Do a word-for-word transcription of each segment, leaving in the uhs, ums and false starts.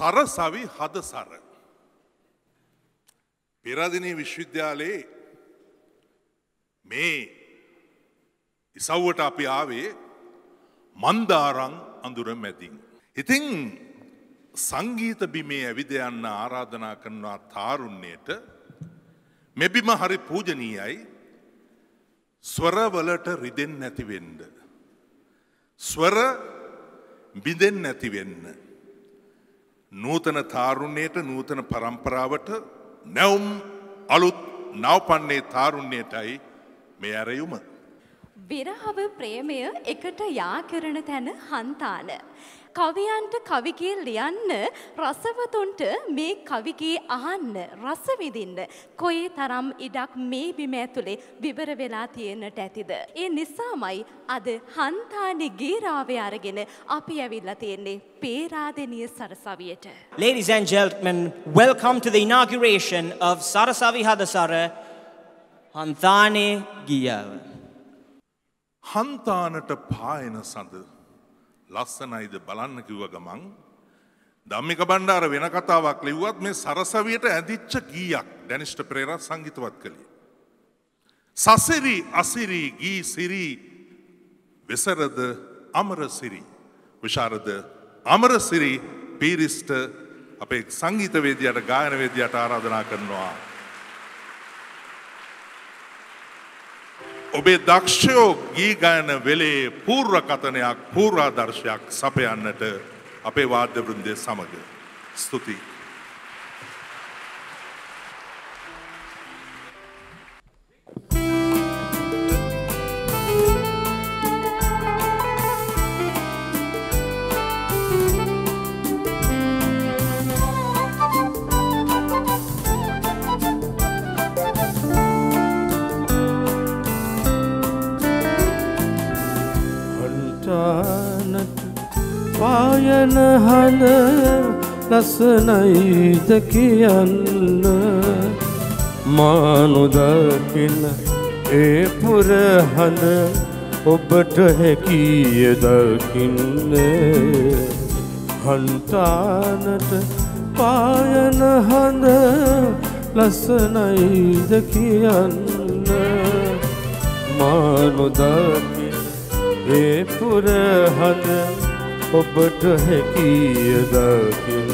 සරසවි හදසර පෙරදිනේ විශ්වවිද්‍යාලයේ මේ ඉසව්වට අපි ආවේ මන්දාරං අඳුර මැදින්. ඉතින් සංගීත බිමේ ඇවිද යන්න ආරාධනා කරනවා තාරුණ්‍යයට මෙබිම හරි පූජනීයයි. ස්වරවලට රිදෙන්නේ නැති වෙන්න. ස්වර බිඳෙන්නේ නැති වෙන්න. නූතන තාරුණ්‍යයට නූතන පරම්පරාවට නැවුම් අලුත් නවපන්නේ තාරුණ්‍යයටයි මේ ඇරයුම. විරහව ප්‍රේමය එකට යා කරන තැන හන්තාන. කවියන්ට කවිගේ ලියන්න රසවතුන්ට මේ කවිගේ අහන්න රස විඳින්න කොයි තරම් ඉඩක් මේ බිම ඇතුලේ විවර වෙලා තියෙන්නට ඇතිද? ඒ නිසාමයි අද හන්තානේ ගීරාවේ අරගෙන අපි ඇවිල්ලා තියෙන්නේ Peradeniya සරසවියට. Ladies and gentlemen, welcome to the inauguration of Sarasavi Hadasara Hanthane Giyawa. හන්තානට පායන සඳ ලස්සනයිද බලන්න කිව්ව ගමන් ධම්මික බණ්ඩාර වෙන කතාවක් ලිව්වත් මේ සරසවියට ඇදිච්ච ගීයක් ඩැනිස්ට පෙරේරා සංගීතවත් කළේ. සසිරි අසිරි ගී සිරි වෙසරද අමරසිරි විශාරද අමරසිරි පීරිස්ට අපේ සංගීතවේදියාට ගායනවේදියාට ආරාධනා කරනවා. ඔබේ දක්ෂයෝ ගී ගායන වෙලේ පූර්ව කතනයක් පූර්වාදර්ශයක් සපයන්නට අපේ වාද්‍ය වෘන්දය සමග ස්තුතියි. පායන හඳ ලස්සනයිද කියන්න මානුදකින ඒ පුර හඳ ඔබට හැකිය දකින්න හන්තානට පායන හඳ ලස්සනයිද කියන්න මානුදකින ඒ පුර හඳ ඔබට හැකිය දකින්න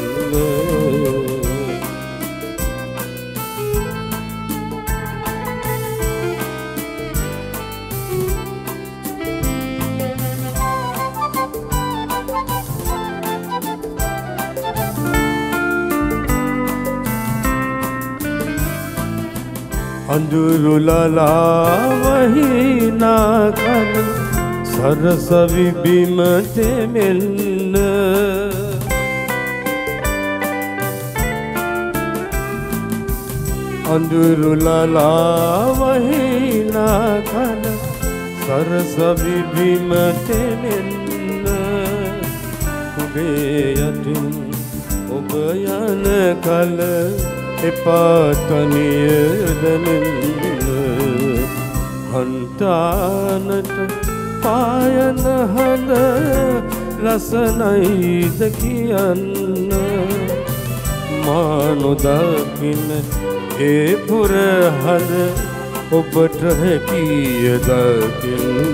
අඳුරු ලලා වහිනා කන සරසවි බිම තෙමෙන්න අඳුරු ලලා වහිනා කන සරසවි බිම තෙමෙන්න කුඩේ යටින් ඔබ යන කල එපා තනිය දැනෙන්න හන්තානට පායන හඳ ලස්සනයිද කියන්න මානුදකින ඒ පුර හඳ ඔබට හැකිය දකින්න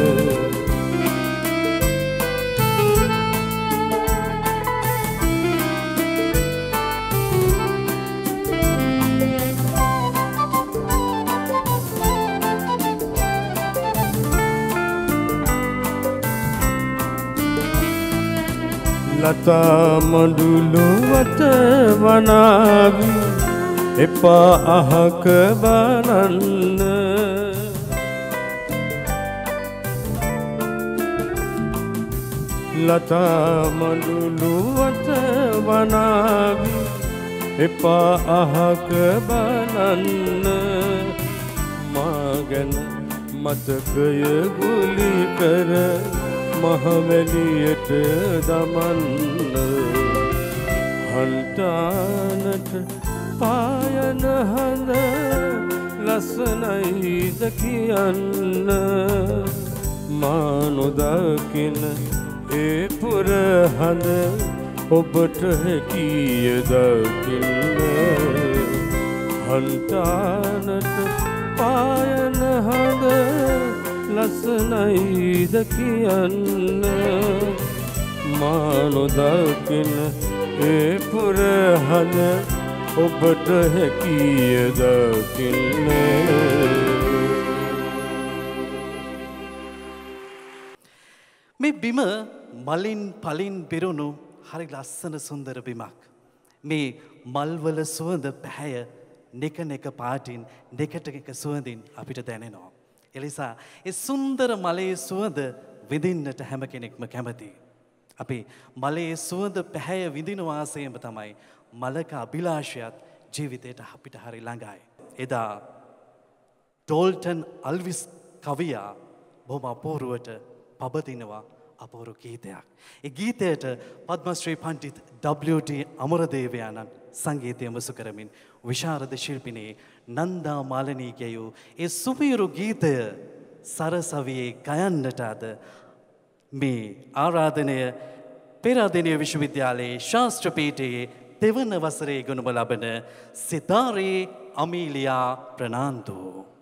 ලතා මඩුලුවට වනාවි එපා අහක බලන්න ලතා මඩුලුවට වනාවි එපා අහක බලන්න මා ගැන මතකය ගුලි කර මහවැලියට දමන්න හන්තානට පායන හඳ ලස්සනයිද කියන්න මානුදකින ඒ පුර හඳ ඔබට හැකිය දකින්න හන්තානට පායන හඳ ලස්සනයිද කියන්න මා නොදකින ඒ පුරහන ඔබට හැකිය දකින්න. මේ බිම මලින් පලින් පිරුණු හරි ලස්සන සුන්දර බිමක්. මේ මල්වල සුවඳ පැහැය නෙක නෙක පාටින් නෙකට එක සුවඳින් අපිට දැනෙනවා. එනිසා ඒ සුන්දර මලේ සුවඳ විඳින්නට හැම කෙනෙක්ම කැමතියි. අපි මලේ සුවඳ පැහැය විඳින වාසයම තමයි මලක අභිලාෂයත් ජීවිතයට අපිට හරි ළඟයි. එදා ඩෝල්ටන් අල්විස් කවියා බොහොම අපූර්වට පබදිනවා අපූර්ව ගීතයක්. ඒ ගීතයට පද්මශ්‍රී පණ්ඩිත් ඩබ්ලිව් ටී අමරදේවයාණන් සංගීතය මුසු කරමින් විශාරද ශිල්පිනී නන්දා මාලනී ගැයූ ඒ සුපිරු ගීතය සරසවියේ ගයන්නට අද මේ ආරාධනය පෙරාදෙණිය විශ්වවිද්‍යාලයේ ශාස්ත්‍ර පීඨයේ දෙවන වසරේ ගුණම ලබන සිතාරේ අමීලියා ප්‍රනාන්දු.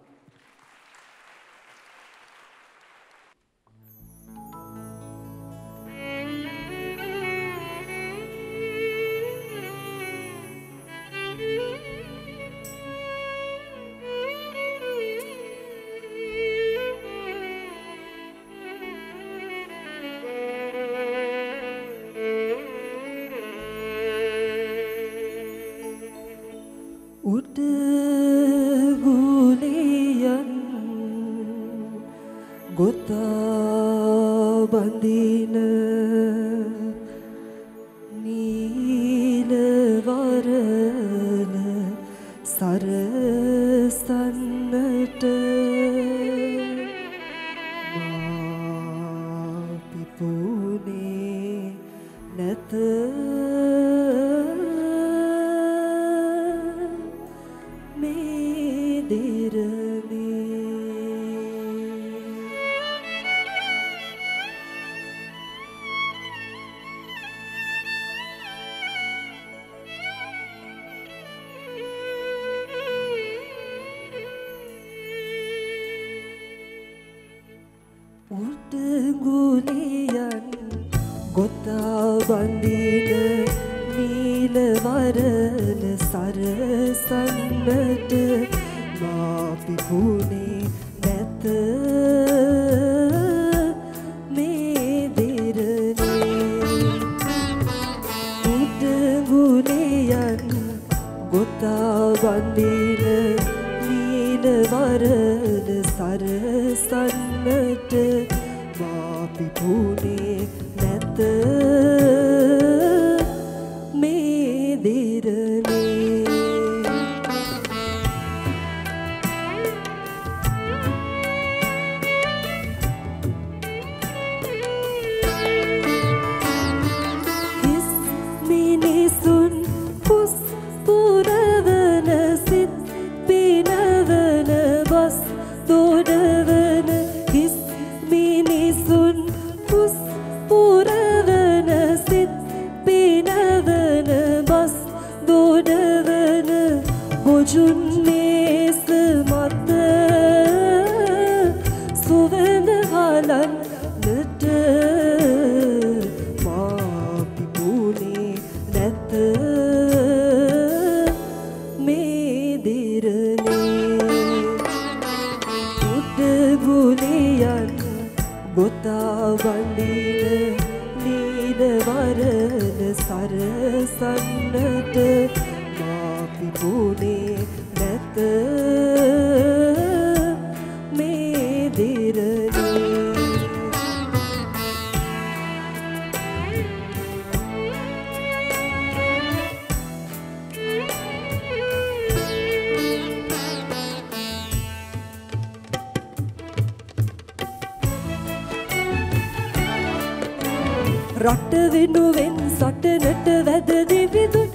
රට වෙනුවෙන් සටනට වැද දිවිදුන්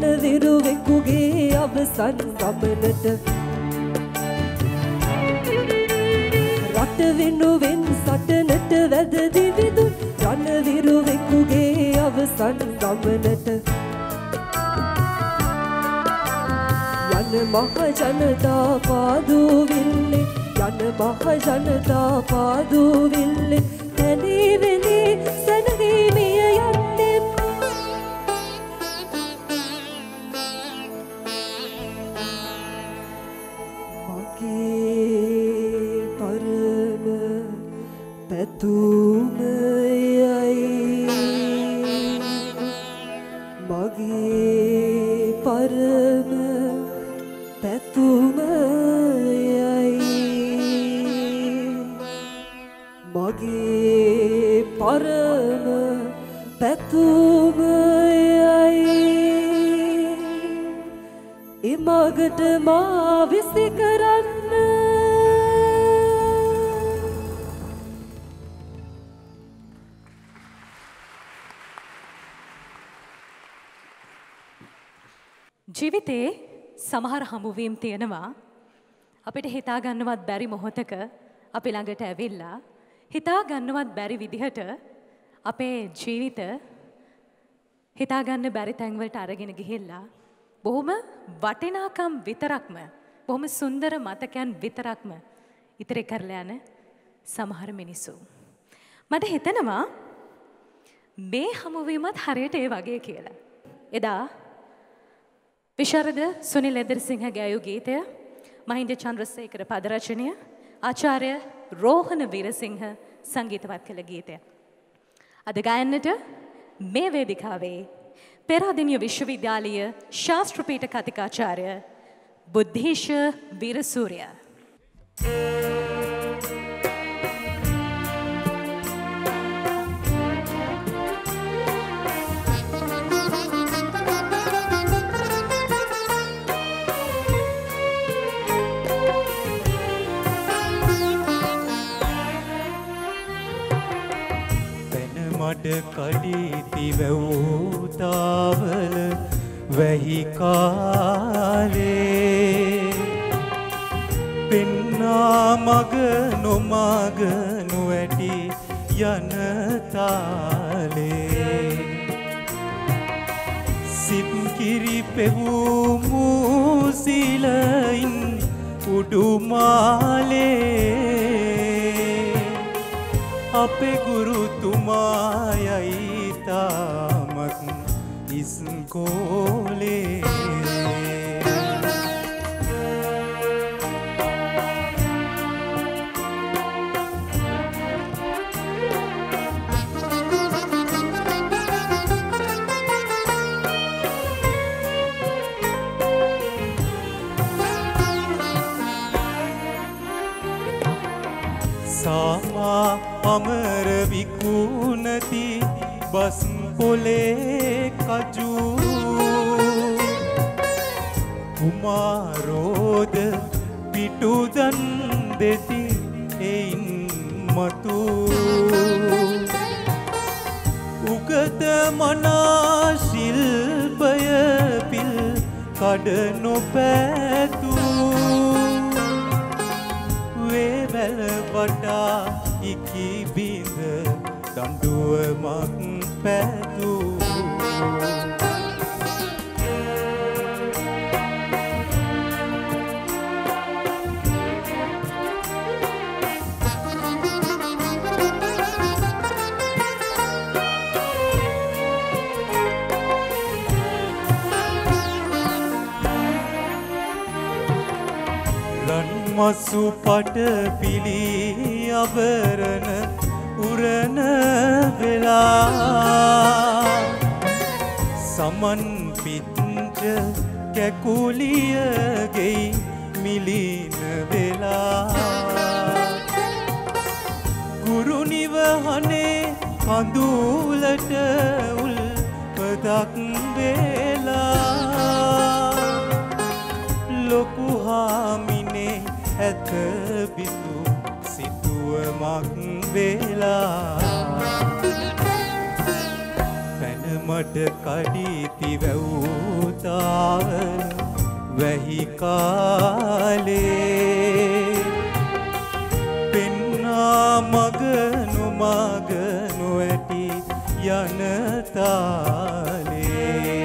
රණවිරුවෙකුගේ අවසන් ගමනට රට වෙනුවෙන් සටන ගමනට වැද දිවිදුන් රණවිරුවෙකුගේ අවසන් ගමනට යන මහ ජනතා පාදුවිල්ලේ යන මහ ජනතා පාදුවිල්ලේ තැනී වෙලී සැනගී මිය යන්නේ මගේ පරම පැතුමයයි මගේ පරම පැතුමයයි මගේ පරම පැතුමයයි එමගට මා විසි කරන්න ජීවිතේ සමහර හමුවීම් තියෙනවා අපිට හිතා ගන්නවත් බැරි මොහොතක අපි ළඟට ඇවිල්ලා හිතා ගන්නවත් බැරි විදිහට අපේ ජීවිත හිතා ගන්න බැරි තැන් වලට අරගෙන ගිහිල්ලා බොහොම වටිනාකම් විතරක්ම බොහොම සුන්දර මතකයන් විතරක්ම ඉතිරි කරලා යන සමහර මිනිස්සු මට හිතෙනවා මේ හමුවීමත් හරියට ඒ වගේ කියලා. එදා විශාරද සුනිල් එදිරිසිංහ ගායූ ගීතය මහින්ද චන්ද්‍රසේකර පද රචනය ආචාර්ය රෝහණ වීරසිංහ සංගීතවත් කළ ගීතය. අද ගායන්නට මේ වේදිකාවේ පෙරහදිනිය විශ්වවිද්‍යාලීය ශාස්ත්‍රපීඨ කතිකාචාර්ය බුද්ධීෂ වීරසූරිය. මඩ කඩීති වැවූතාවල වැහි කාලේ පෙන්නා මග නොමග නොවැටි යන තාලේ සිත් කිරි පෙවූ මූසිලයින් උඩුමාලේ අපේ ගුරුතුමායයි තාමත් ඉස්කෝලේ සාමා අමර විකුණති බස් පොලේ කජු කුමාරෝද පිටුදන් දෙති එයින් මතු උගත මනා ශිල්පය පිල් කඩ නොපැතු වේවැල වටා ඉකි බිඳ දඬුවමක් පැතු මසු පට පිලි අවරණ උරණ වෙලා සමන් පිච්ච කැකුලියගෙයි මිලින වෙලා ගුරු නිවහනේ කඳුලට උල් පදක් වෙලා ලොකු හාමිනේ ඇත බිතු සිතුවමක් වෙලා පැනමට කඩීති වැවූතාවල වැහි කාලේ පෙන්නා මග තාලේ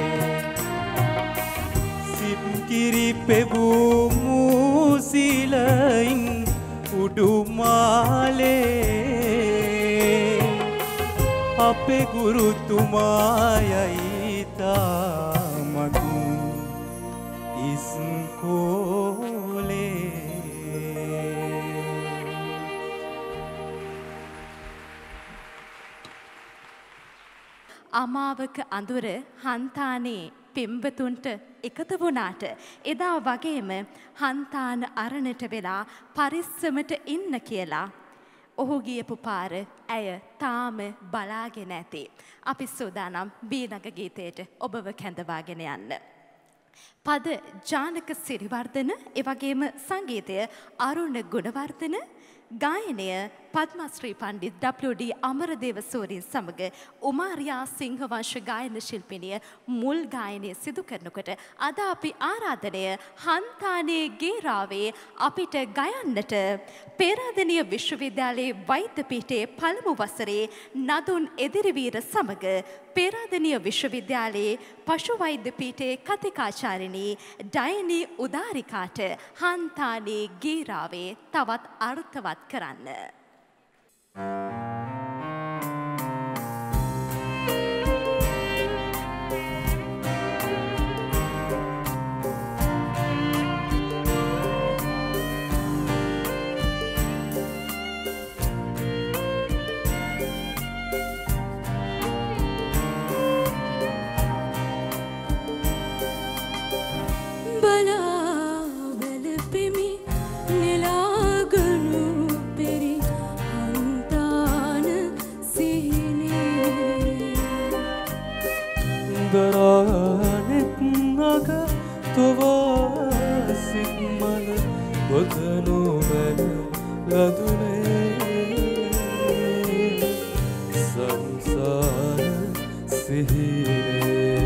සිප්කිරි පෙවූ මූසිලයින් උඩුමාලේ අපේ ගුරුතුමායයි තාමත් ඉස්කෝලේ. අමාවක අඳුර හන්තානේ පෙම්වතුන්ට එකතු වුණාට එදා වගේම හන්තාන අරණට වෙලා පරිස්සමට ඉන්න කියලා ඔහු ගියපු පාර ඇය තාම බලාගෙන ඇති. අපි සූදානම් බීනග ගීතයට ඔබව කැඳවාගෙන යන්න. පද ජානක සිරිවර්ධන, එවැගේම සංගීතය අරුණ ගුණවර්ධන, ගායනය පද්මශ්‍රී පණ්ඩිත් ඩබ්ලිව් ඩී අමරදේව සූරීන් සමග උමාරියා සිංහවංශ ගායන ශිල්පිනිය මුල් ගායනය සිදු කරනකොට අද අපි ආරාධනය හන්තානේ ගේරාවේ අපිට ගයන්නට පේරාදෙණිය විශ්වවිද්‍යාලයේ වෛද්‍ය පීඨයේ පළමු වසරේ නදුන් එදිරිවීර සමග පේරාදෙණිය විශ්වවිද්‍යාලයේ පශු වෛද්‍ය පීඨයේ කතිකාචාර්යිනී ඩයනී උදාරිකාට හන්තානේ ගේරාවේ තවත් අර්ථවත් කරන්න. දරානෙත් නග තොවාසිත් මල බොදනු මැන ලදුනේ සංසාර සිහිනේ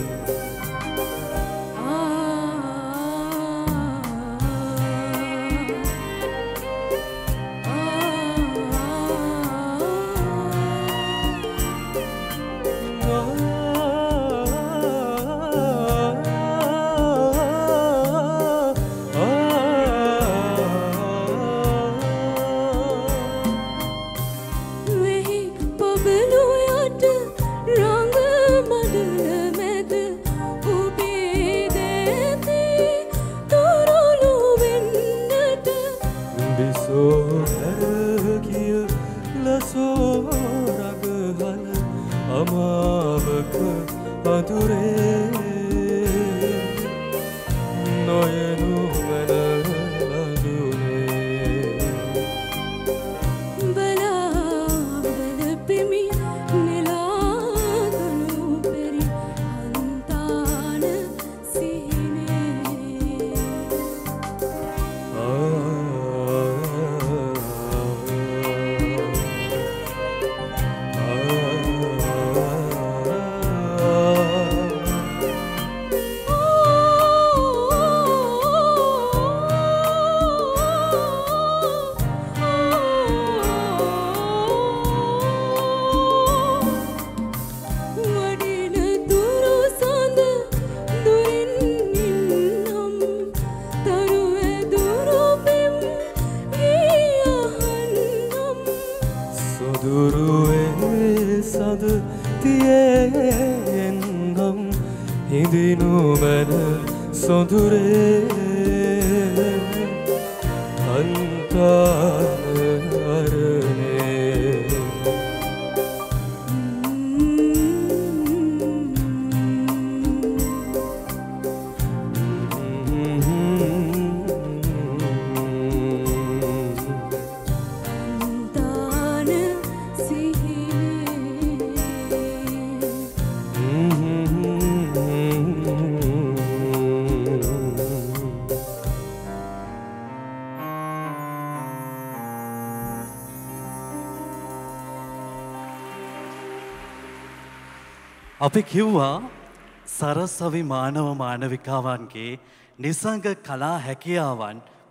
අපි කිව්වා සරසවි මානව මානවිකාවන්ගේ නිසංග කලා හැකියාවන්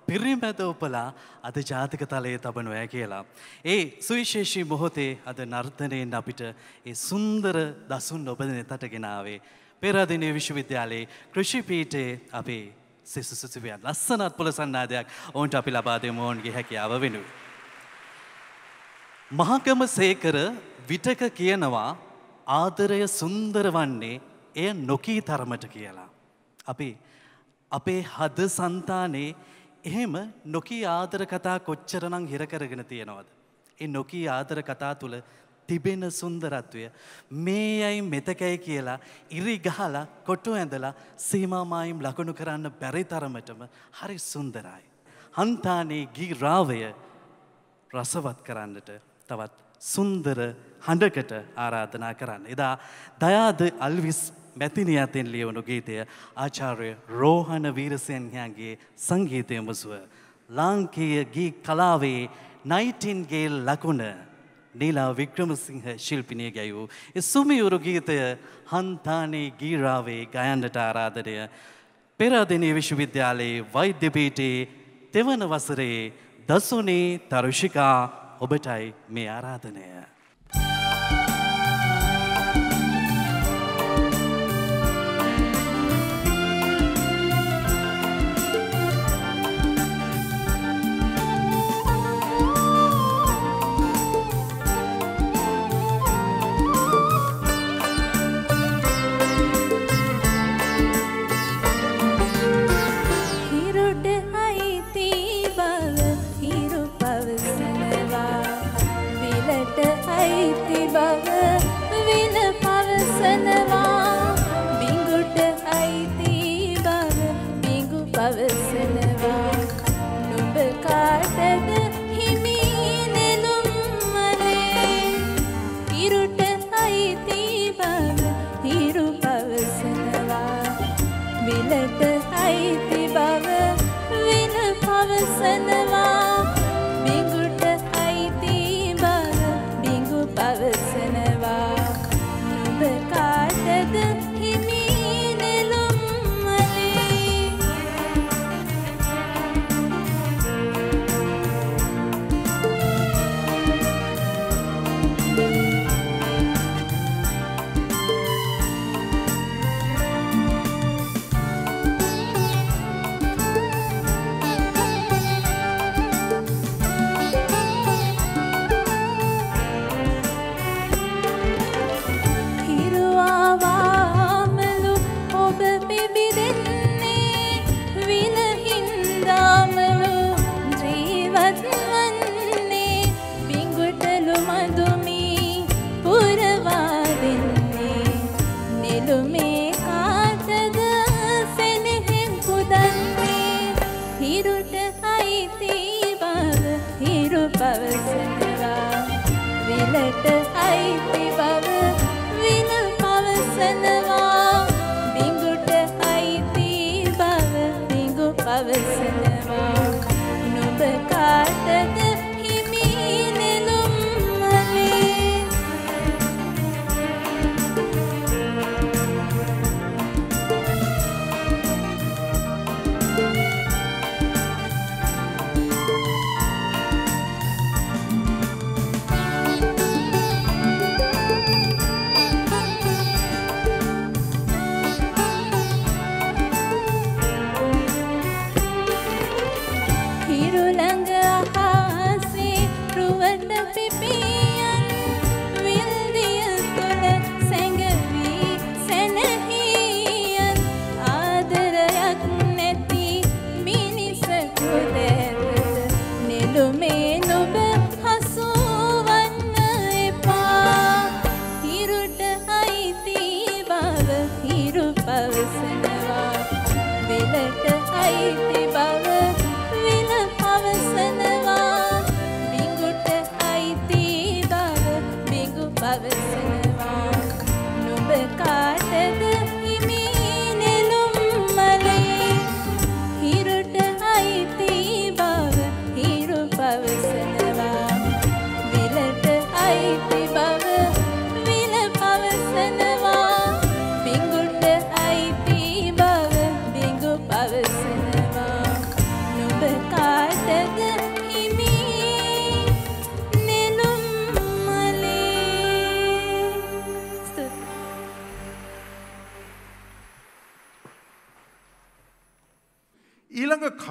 පිරිමැද උපලා අද ජාතික තලයේ තබනවා කියලා. ඒ සුවිශේෂී මොහොතේ අද නර්තනයෙන් අපිට ඒ සුන්දර දසුන් ඔබ වෙතට ගෙනාවේ පෙරදිනේ විශ්වවිද්‍යාලයේ කෘෂි පීඨයේ අපේ සිසු සිසුවියන් ලස්සනත් පොළ සන්නාදයක් ඔවුන්ට අපි ලබා දෙමු ඔවුන්ගේ හැකියාව වෙනුවෙන්. මහගම සේකර විටක කියනවා ආදරය සුන්දර වන්නේ එය නොකී තරමට කියලා. අපි අපේ හද సంతානේ එහෙම නොකී ආදර කතා කොච්චරනම් හිර කරගෙන තියෙනවද? ඒ නොකී ආදර කතා තුල තිබෙන සුන්දරත්වය මේයි මෙතකයි කියලා ඉරි ගහලා කොටු ඇඳලා සීමා මායිම් ලකුණු කරන්න බැරි තරමටම හරි සුන්දරයි. හන්තානේ ගී රාවය රසවත් කරන්නට තවත් සුන්දර හඬකට ආරාධනා කරන්න. එදා දයාද අල්විස් මැතිණිය අතින් ලියවුණු ගීතය ආචාර්ය රෝහණ වීරසේනගේ සංගීතය මුසුව ලාංකීය ගී කලාවේ නයිටින්ගේල් ලකුණ නීලා වික්‍රමසිංහ ශිල්පිනිය ගැයූ ඒ සුමියුරු ගීතය හන්තානේ ගීරාවේ ගයන්නට ආරාධනය පෙරදිනේ විශ්වවිද්‍යාලයේ වෛද්‍ය පීඨයේ තෙවන වසරේ දසුනේ තරුෂිකා ඔබටයි මේ ආරාධනය.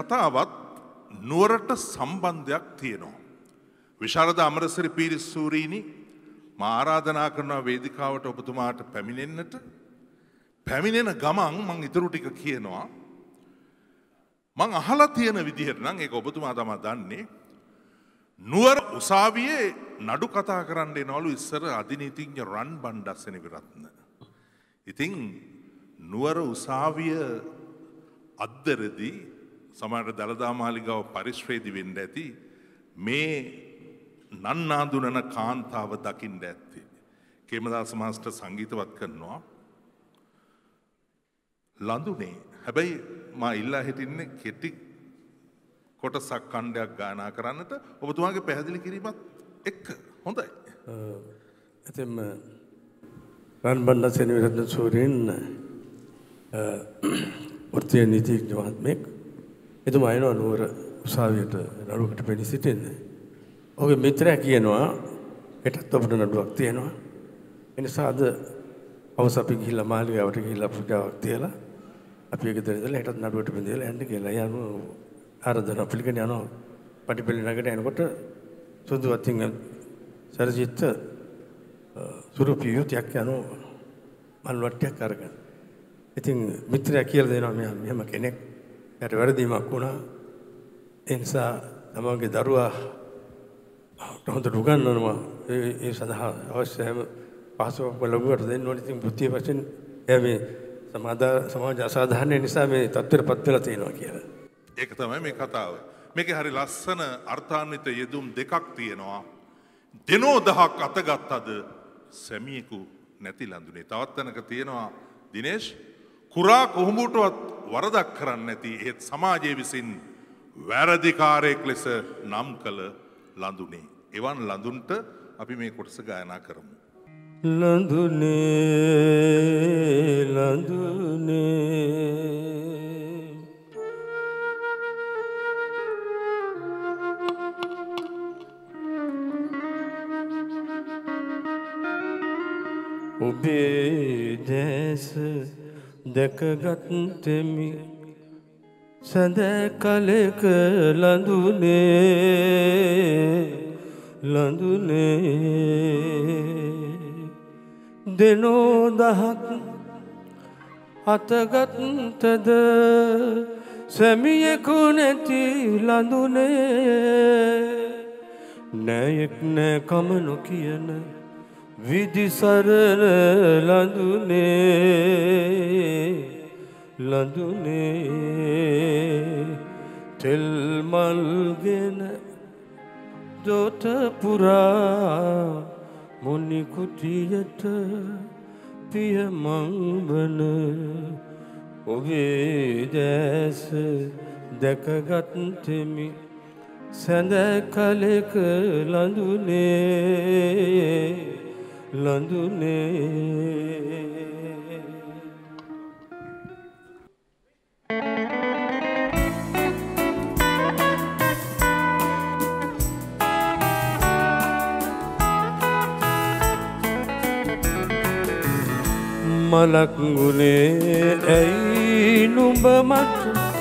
කතාවත් නුවරට සම්බන්ධයක් තියෙනවා. විශාරද අමරසිරි පීරිස්සූරීනි මා ආරාධනා කරනවා වේදිකාවට ඔබතුමාට පැමිණෙන්නට. පැමිණෙන ගමන් මං ඊටු ටික කියනවා. මං අහලා තියෙන විදිහට නම් ඒක ඔබතුමා තමයි දන්නේ. නුවර උසාවියේ නඩු කතා කරන්න එනවලු ඉස්සර අධිනීතිඥ රන් බණ්ඩස්සෙන විරත්න. ඉතින් නුවර උසාවිය අද්දරදී සමහර දළදා මාලිගාව පරිශ්‍රයේදී වෙන්න ඇති මේ නන්නාඳුනන කාන්තාව දකින්න ඇත්තේ. කේමදාස මාස්ටර් සංගීතවත් කරනවා. ලඳුනේ හැබැයි මා ඉල්ලා හිටින්නේ කෙටි කොටසක් කණ්ඩයක් ගායනා කරන්නට ඔබතුමාගේ පැහැදිලි කිරීමත් එක්ක හොඳයි. එතෙම රන් බණ්ඩස්සෙන විරත්න සූරීන් වෘත්තීය නීතිඥ මහත්මයෙක්. එතුමා එනවා නුවර උසාවියට නඩුවකට පෙනී සිටින්නේ. ඔහුගේ මිත්‍රයා කියනවා හෙටත් අපිට නඩුවක් තියෙනවා. ඒ නිසා අද අවස අපි ගිහිල්ලා මාලිගාවට ගිහිල්ලා පුජාවක් තියලා අපි ඒක දෙන්නදලා හෙටත් නඩුවට බඳලා යන්න කියලා යනවා. ආරාධනා පිළිගෙන යනවා. පටිපෙළි නගරට එනකොට සුදු වතින් සරජිත් සුරුපියුතියක් යනවා මල් වට්ටියක් අරගෙන. ඉතින් මිත්‍රයා කියලා දෙනවා මෙයා මෙහෙම කෙනෙක් යට වැරදීමක් වුණා. ඒ නිසා තමගේ දරුවා හොඳට උගන්වනවා. ඒ සඳහා අවශ්‍ය හැම පහසුවක් ලැබුවට දෙන්න ඕනේ. ඉතින් බුද්ධිය වශයෙන් එයා මේ සමාජ අසාධාරණ නිසා මේ තත්ත්වයටපත් වෙලා තියෙනවා කියලා. ඒක තමයි මේ කතාව. මේකේ හරි ලස්සන අර්ථාන්විත යෙදුම් දෙකක් තියෙනවා. දෙනෝ දහක් අතගත්තද සැමියෙකු නැති ලඳුනේ. තවත් තැනක තියෙනවා දිනේෂ් කුරා කොහොමුටවත් වරදක් කරන්නේ නැති ඒත් සමාජයේ විසින් වැරදිකාරයෙක් ලෙස නම් කළ ලඳුනේ. එවන් ලඳුන්ට අපි මේ කොටස ගායනා කරමු. ලඳුනේ ලඳුනේ ඔබේ දැස දැකගත්තෙමි සඳ කලක ලඳුනේ ලඳුනේ දෙනෝ දහක් අතගත්තද සැමියෙකු නැති ලඳුනේ නැයෙක් නෑ කම නොකියන විදිසරණ ලඳුනේ ලඳුනේ තෙල් මල්ගෙන දොට පුරා මුනි කුටියට පිය මංවන ඔබේ දැස දැකගත්තෙමි සැඳ කලක ලඳුනේ ලඳුනේ මලක් ගුණේ ඇයි නුඹ මට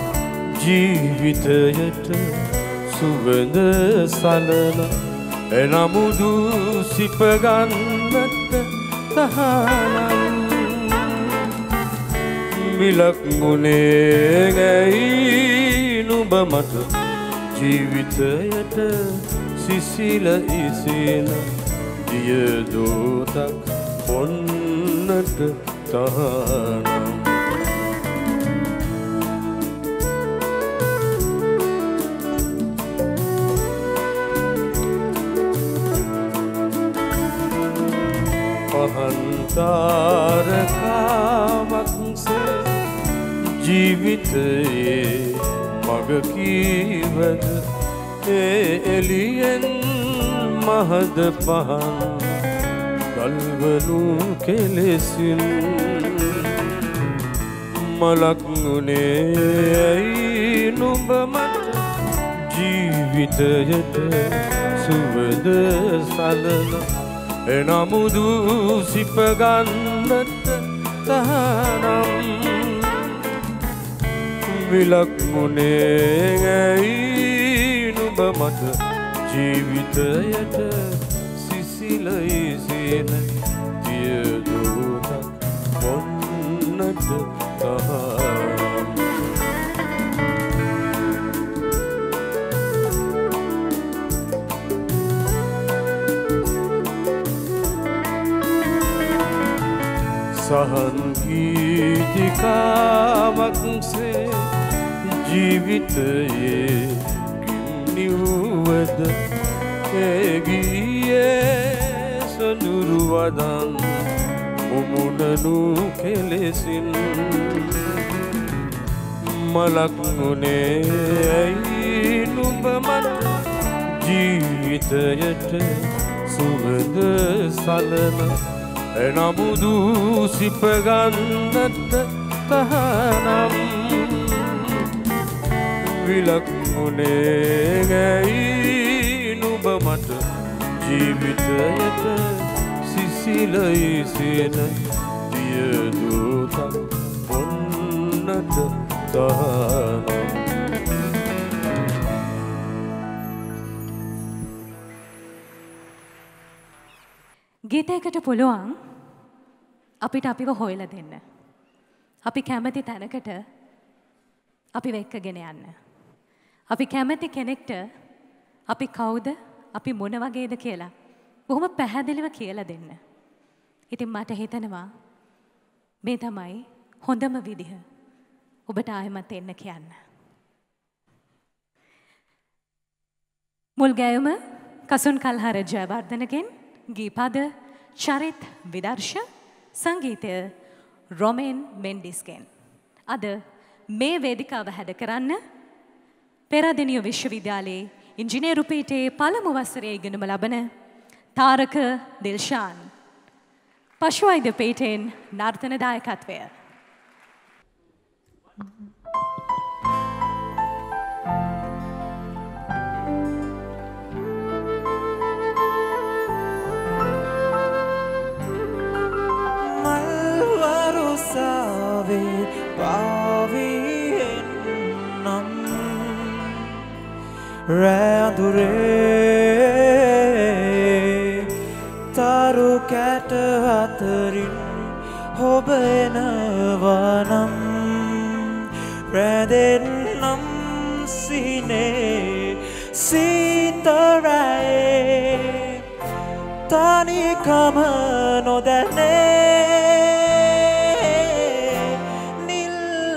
ජීවිතයට සුවඳ සලන එනමුදු සිපගන්නට තහනම් මිලක් ගුණේ ඇයි නුඹ මට ජීවිතයට සිසිල ඉසින දිය දෝතක් පොන්නට තහනම් පහන්තාරකාමක්සේ ජීවිතයේ මග කීවද ඒ එළියෙන් මහද පහන් ගල්වනු කෙලෙසින් මලක් වුණේ ඇයි නුඹ මට ජීවිතයට සුවඳ සලන එනමුදු සිපගන්නට තහනම් විලක් මුනේ ඇයි නුඹ මට ජීවිතයට සිසිලයි සේන දියදූතක් බොන්නට තහනම් සහන් ගීතිකාවක්සේ ජීවිතයේ ගින්නිවුවද ඒගියේ සොඳුරුවදන් මුමුණනු කෙලෙසින් මලක් මුනේ ඇයි නුඹ මට ජීවිතයට සුවඳ සලන එනමුදු සිපගන්නට තහනම් විලක් මුනේ ඇයි නුඹ මට ජීවිතයට සිසිලයි සේන දියදූතක් බොන්නට තහනම් ගීතයකට පුළුවන් අපිට අපිව හොයලා දෙන්න. අපි කැමති තැනකට අපිව එක්කගෙන යන්න. අපි කැමති කෙනෙක්ට අපි කවුද, අපි මොන වගේද කියලා බොහොම පැහැදිලිව කියලා දෙන්න. ඉතින් මට හිතෙනවා මේ තමයි හොඳම විදිහ ඔබට ආයෙමත් එන්න කියන්න. මුල් ගැයුම කසුන් කල්හර ජයවර්ධනගෙන්, ගීපද චරිත් විදර්ශ, සංගීතය රොමෙන් මෙන්ඩිස්ගෙන්. අද මේ වේදිකාව හැද කරන්න පෙරදෙනිය විශ්වවිද්‍යාලයේ ඉංජිනේරු පීඨයේ පළමු වසරේ ඉගෙනුම ලබන තාරක දිල්ෂාන්, පශුවෛද්‍ය පීඨයෙන් නර්තන දායකත්වය. මල්වරුසාවේ පාවියෙන් නම් රැඳුරේ තරු කැට අතරින් ඔබ එනවනම් රැඳෙන්නම් සිනේ සීතරයේ තනිකම නොදැනේ නිල්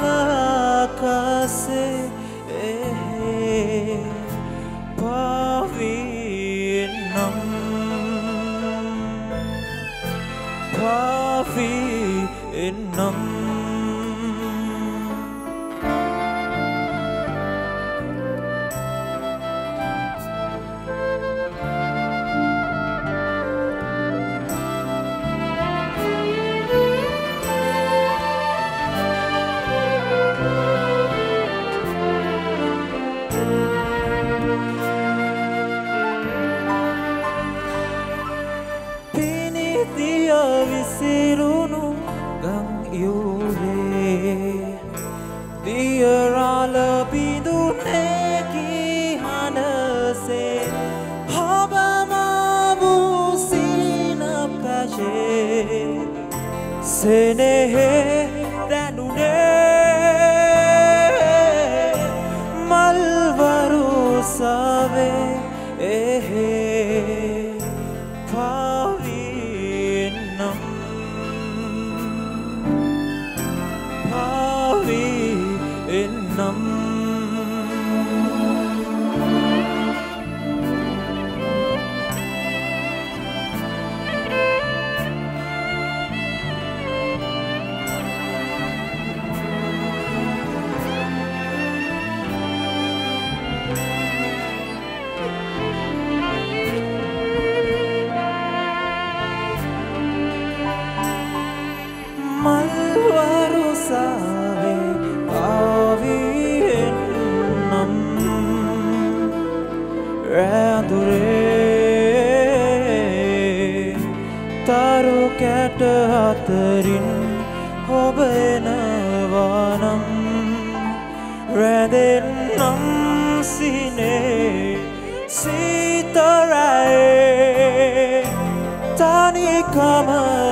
ආකාසේ පාවිනම් පාවිනම් විසිරුණු ගම් යුරේ දියරාල බිඳුනේ කිහනසේ හබම වූසින පැෂේ සෙනෙහෙ දැනුනේ මල්වරුසාවේ එහෙ පාවිනම් පාවිනම් මල්වරුසාවේ පාවියෙන් නම් රැඳුරේ තරු කැට අතරින් ඔබ එනවනම් රැඳෙන්නම් සිනේ සීතරයි තනිකම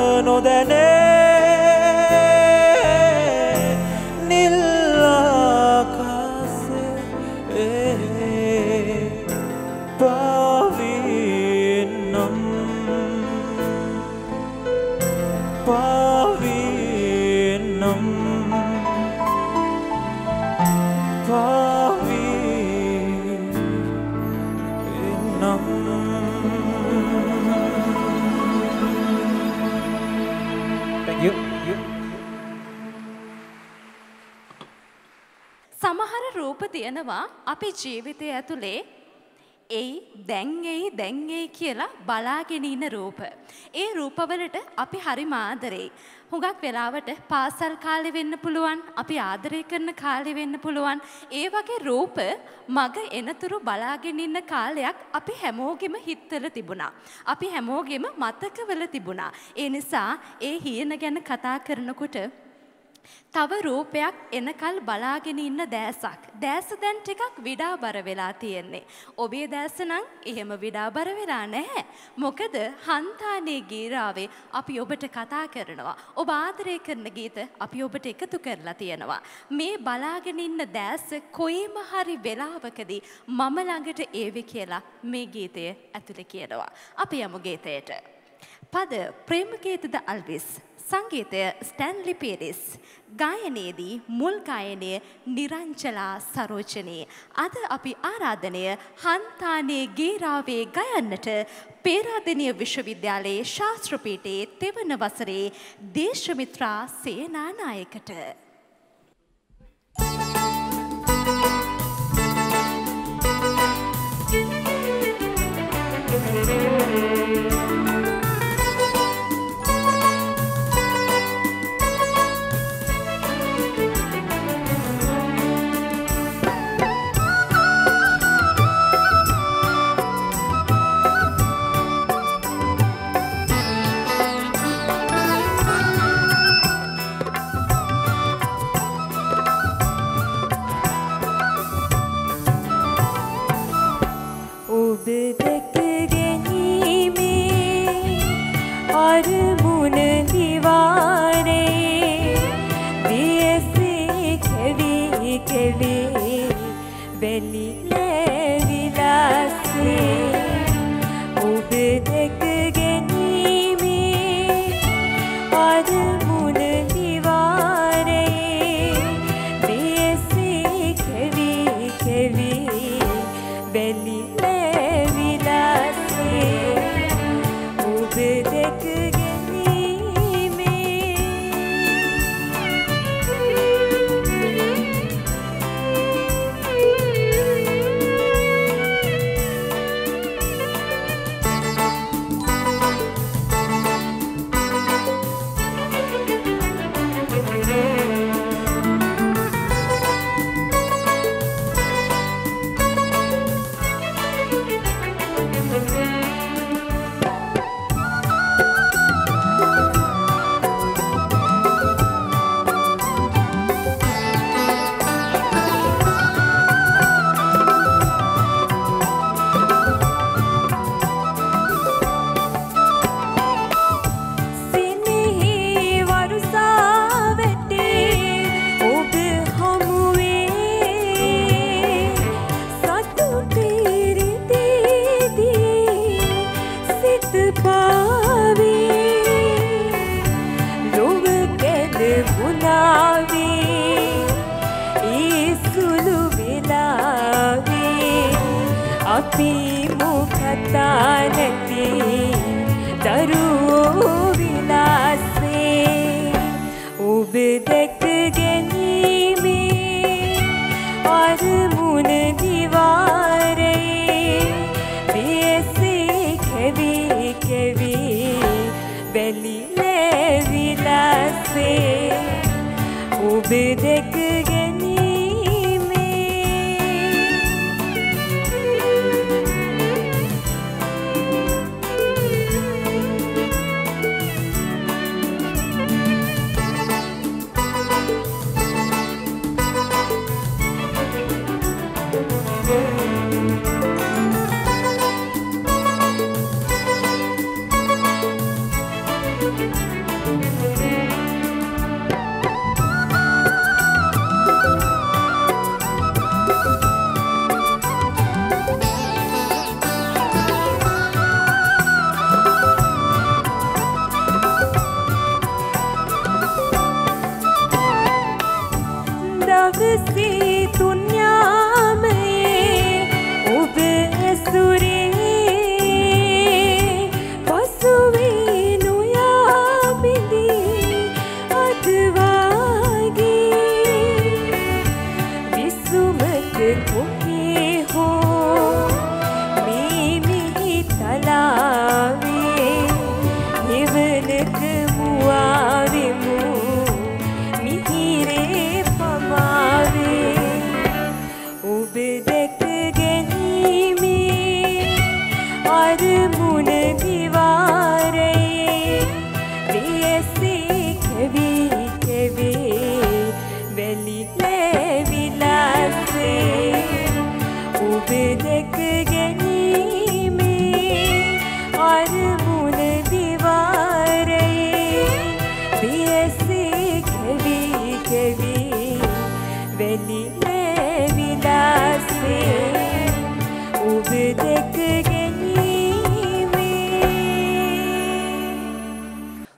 නොදැනේ නිල් ආකාශයේ පාවිනම් පාවිනම් සමහර රූප තියෙනවා අපේ ජීවිතය ඇතුලේ එයි දැන් එයි දැන් එයි කියලා බලාගෙන ඉන්න රූප. ඒ රූපවලට අපි හරිම ආදරෙයි. හුඟක් වෙලාවට පාසල් කාලේ වෙන්න පුළුවන්, අපි ආදරය කරන කාලේ වෙන්න පුළුවන්. ඒ වගේ රූප මග එනතුරු බලාගෙන ඉන්න කාලයක් අපි හැමෝගෙම හිතවල තිබුණා. අපි හැමෝගෙම මතකවල තිබුණා. ඒ නිසා ඒ හීන ගැන කතා කරනකොට තව රූපයක් එනකල් බලාගෙන ඉන්න දැසක්. දැස දැන් ටිකක් විඩාබර වෙලා තියෙන්නේ. ඔබේ දැස නම් එහෙම විඩාබර වෙලා නැහැ. මොකද හන්තානේ ගීරාවේ අපි ඔබට කතා කරනවා. ඔබ ආදරය කරන ගීත අපි ඔබට එකතු කරලා තියෙනවා. මේ බලාගෙන ඉන්න දැස කොයිම හරි වෙලාවකදී මම ළඟට ඒවි කියලා මේ ගීතය ඇතුලේ කියනවා. අපි යමු ගීතයට. පද ප්‍රේමගීතද අල්විස්, සංගීතය ස්ටැන්ලි පීරිස්, ගායනයේදී මුල් ගායනය නිරංජලා සරෝජනී. අද අපි ආරාධනය හන්තානේ ගීරාවේ ගයන්නට පේරාදෙණිය විශ්වවිද්‍යාලයේ ශාස්ත්‍ර පීඨයේ තෙවන වසරේ දේශමිත්‍රා සේනානායකට.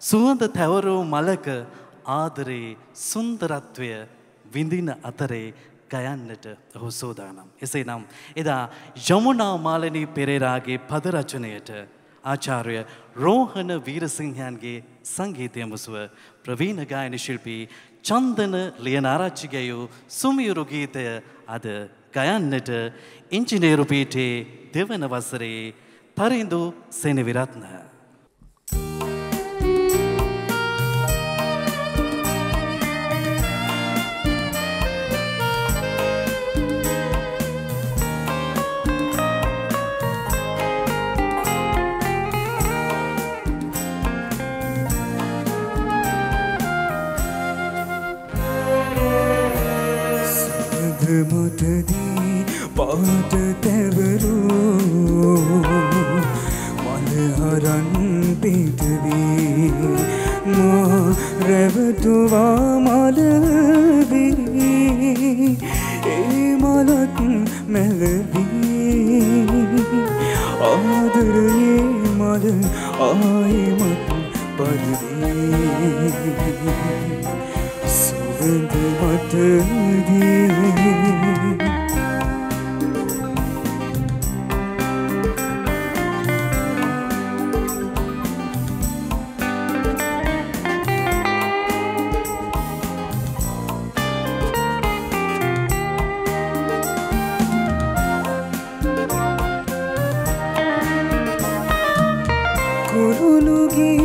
සුවඳ තැවරූ මලක ආදරේ සුන්දරත්වය විඳින අතරේ ගයන්නට ඔහු සූදානම්. එසේනම් එදා යමුනා මාලනී පෙරේරාගේ පද රචනයට ආචාර්ය රෝහණ වීරසිංහයන්ගේ සංගීතය මුසුව ප්‍රවීණ ගායන ශිල්පී චන්දන ලියනාරච්චි ගැයූ සුමියුරු ගීතය අද ගයන්නට ඉංජිනේරු පීඨයේ දෙවන වසරේ තරිඳු සෙනවිරත්න. මටදී පාට තැවරූ මල හරන් පිටවී මා රැවටුවා මලවී ඒ මලත් මැලවී ආදරයේ මල ආයෙමත් පරවී සුවඳ මටදී කුරුළු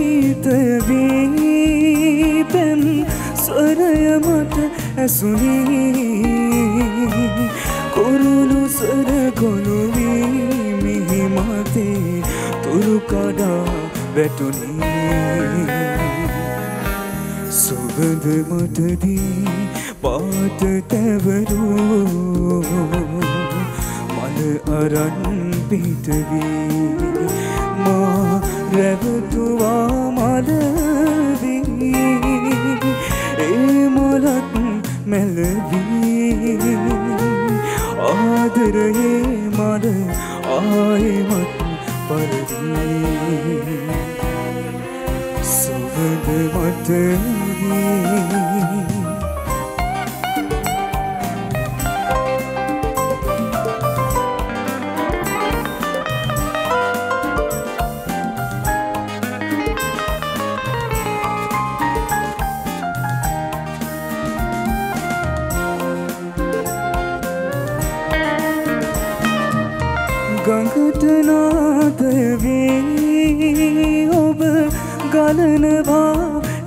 ගීතවී පෙම් ස්වරය මට ඇසුනී කුරුළු ස්වර ගොනුවී මිහි මතේ තුරු කඩා වැටුනී සුවඳ මටදී පාට තැවරූ මල අරන් පිටවී මා රැවටුවා මලවී ඒ මලත් මැලවී ආදරයේ මල ආයෙමත් පරවී සුවඳ මටදී ගඟට නාදවී ඔබ ගලනවා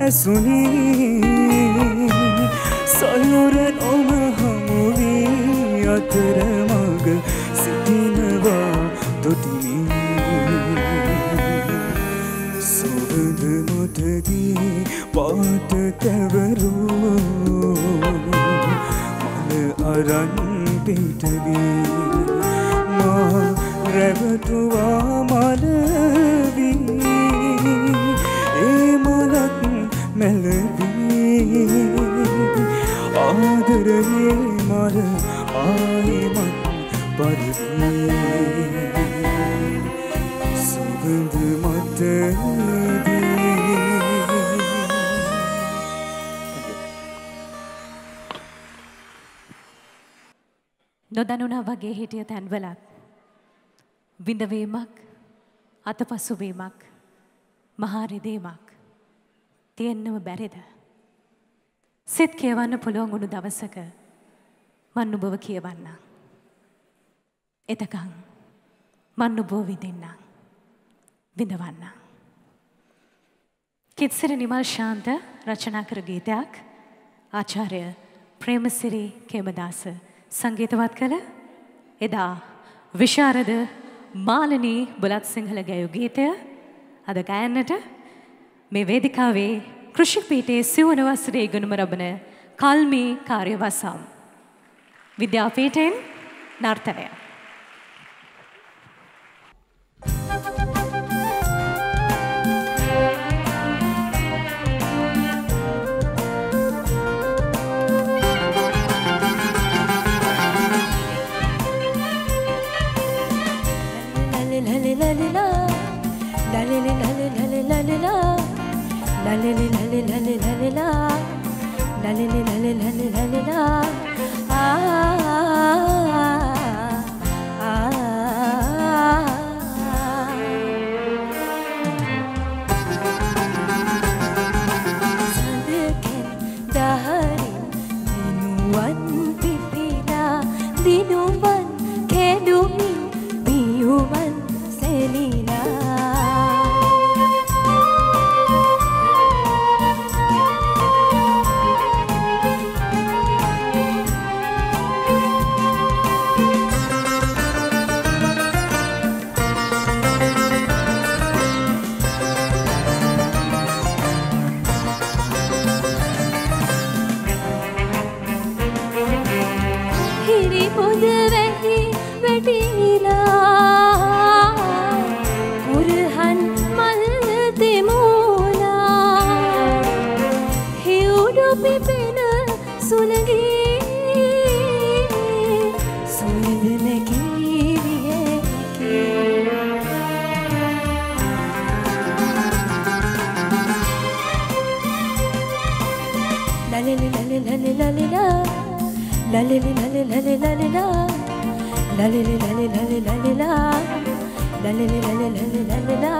ඇසුනී සයුරෙන් ඔබ හමුවී අතරමඟ සිටිනවා දුටිනී සුවඳ මටදී පාට තැවරූ මල අරන් පිටවී මා රැවටුවා මලවී ඒ මලත් මැලවී ආදරයේ මල ආයෙමත් පරවී සුවඳ මටදී නොදැනුණා වගේ හිටිය තැන්වලත් විඳවීමක් අතපසුවීමක් මහා රිදීමක් තියෙන්නම බැරිද? සිත් කියවන්න පුළුවන් වුණු දවසක මන් ඔබව කියවන්න. එතකන් මන් ඔබව විඳින්න විඳවන්න. කිත්සිරි නිමල් ශාන්ත රචනා කර ගීතයක් ආචාර්ය ප්‍රේමසිරි කේමදාස සංගීතවත් කළ එදා විශාරද මාලනී බුලත් සිංහල ගැයූ ගීතය අද ගයන්නට මේ වේදිකාවේ කෘෂි පීඨයේ සිවන වසරේ ඉගෙනුම ලබන කල්මී කාර්යවසම් විද්‍යාපීඨයෙන් නර්තනය lalele lale lale lale la lalele lale lale lale la සඳකෙන් දහරින් දිනුවන් පිපිලා දිනුවන් කෙඩුමින් පියුවන් සෙලිලා lalele lale lale lale la lalele lale lale lale la lalele lale lale lale la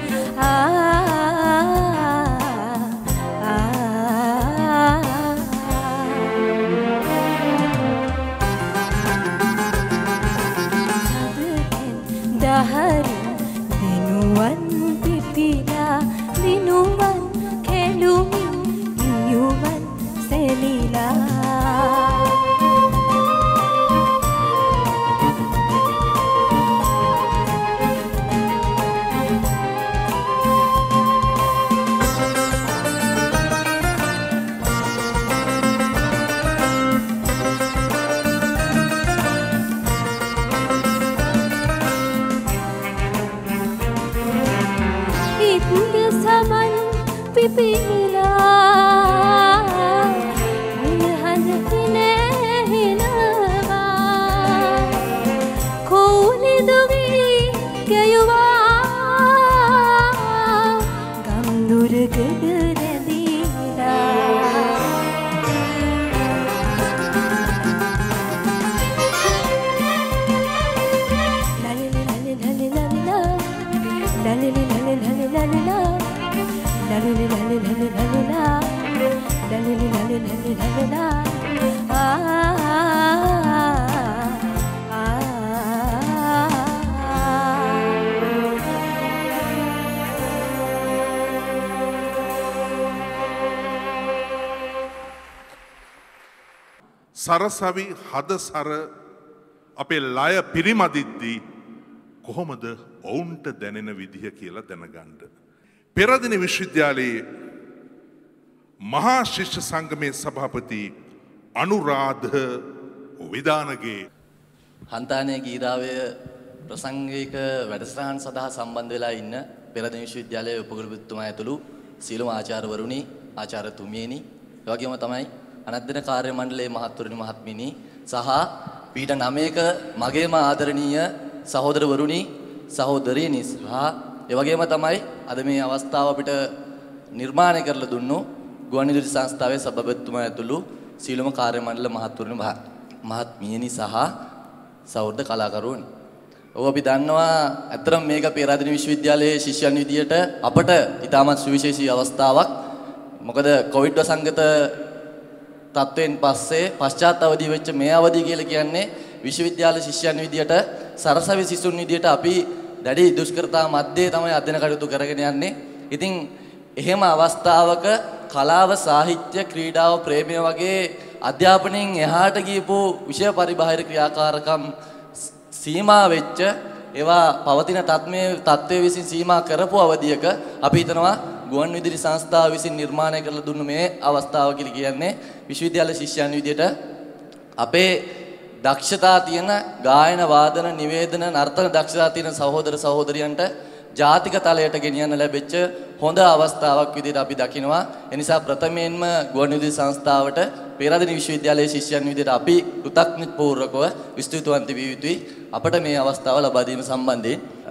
සඳකෙන් දහරින් දිනුවන් පිපිලා දිනුවන් කෙළුමින් පියුවන් සෙලිලා පිපිලා මුහඳ පිනහිනවා Kohli දුගී ගයුවා ගම්දුරකඩ රැඳීලා ලලලි ලලි ලලි ලලිලා ලලලි ලලි ලලි ලලිලා lalele lale lale lale la lalele lale lale lale la සරසවි හදසර අපේ ලය පිරිමදිද්දී කොහොමද ඔවුන්ට දැනෙන විදිහ කියලා දැනගන්න. පෙරදින විශ්වවිද්‍යාලයේ මහා ශිෂ්‍ය සංගමේ සභාපති අනුරාධ විදානගේ හන්තානයේ ගීරාවය ප්‍රසංගික වැඩසටහන් සඳහා සම්බන්ධ වෙලා ඉන්න පෙරදින විශ්වවිද්‍යාලයේ උපකුලපතිතුමා ඇතුළු සියලුම ආචාර්යවරුනි ආචාර්යතුමියනි ඒ වගේම තමයි අනධ්‍යයන කාර්ය මණ්ඩලයේ මහත්වරුනි මහත්මිනි සහ පීඨ නවයක මගේම ආදරණීය සහෝදරවරුනි සහෝදරීනි සහ ඒ වගේම තමයි අද මේ අවස්ථාව අපිට නිර්මාණය කරලා දුන්නු ගුවන්විදුලි සංස්ථාවේ සභාපතිතුමා ඇතුළු සීලම කාර්ය මණ්ඩල මහත්වරුනි මහත්මියනි සහ සහෝදර කලාකරුවනි. ඔව් අපි දන්නවා අතරම මේක පෙරදින විශ්වවිද්‍යාලයේ ශිෂ්‍යයන් විදියට අපට ඉතාමත් සුවිශේෂී අවස්ථාවක්. මොකද කොවිඩ් වසංගත තත්ත්වයෙන් පස්සේ පශ්චාත් අවදි වෙච්ච මේ අවධිය කියලා කියන්නේ විශ්වවිද්‍යාල ශිෂ්‍යයන් විදියට සරසවි සිසුන් විදියට අපි දැඩි දුෂ්කරතා මැද්දේ තමයි අධ්‍යයන කටයුතු කරගෙන යන්නේ. ඉතින් එහෙම අවස්ථාවක කලාව සාහිත්‍ය ක්‍රීඩාව ප්‍රේමය වගේ අධ්‍යාපනයෙන් එහාට ගියපු විෂය පරිබාහිර ක්‍රියාකාරකම් සීමා වෙච්ච ඒවා පවතින තත්මයේ තත්ත්වයේ විසින් සීමා කරපු අවධියක අපි හිතනවා ගුවන්විදුලි සංස්ථාව විසින් නිර්මාණය කරලා දුන්නු මේ අවස්ථාව කියලා කියන්නේ විශ්වවිද්‍යාල ශිෂ්‍යයන් විදියට අපේ දක්ෂතා තියෙන ගායන වාදන නිවේදන නර්තන දක්ෂතා තියෙන සහෝදර සහෝදරියන්ට ජාතික තලයට ගෙනියන්න ලැබෙච්ච හොඳ අවස්ථාවක් විදිහට අපි දකිනවා. ඒ නිසා ප්‍රථමයෙන්ම ගුවන්විදුලි සංස්ථාවට පෙරදින විශ්වවිද්‍යාලයේ ශිෂ්‍යයන් විදිහට අපි කෘතඥතාපූර්වකව ස්තුතිවන්ත විය යුතුයි අපට මේ අවස්ථාව ලබා දීම සම්බන්ධයෙන්.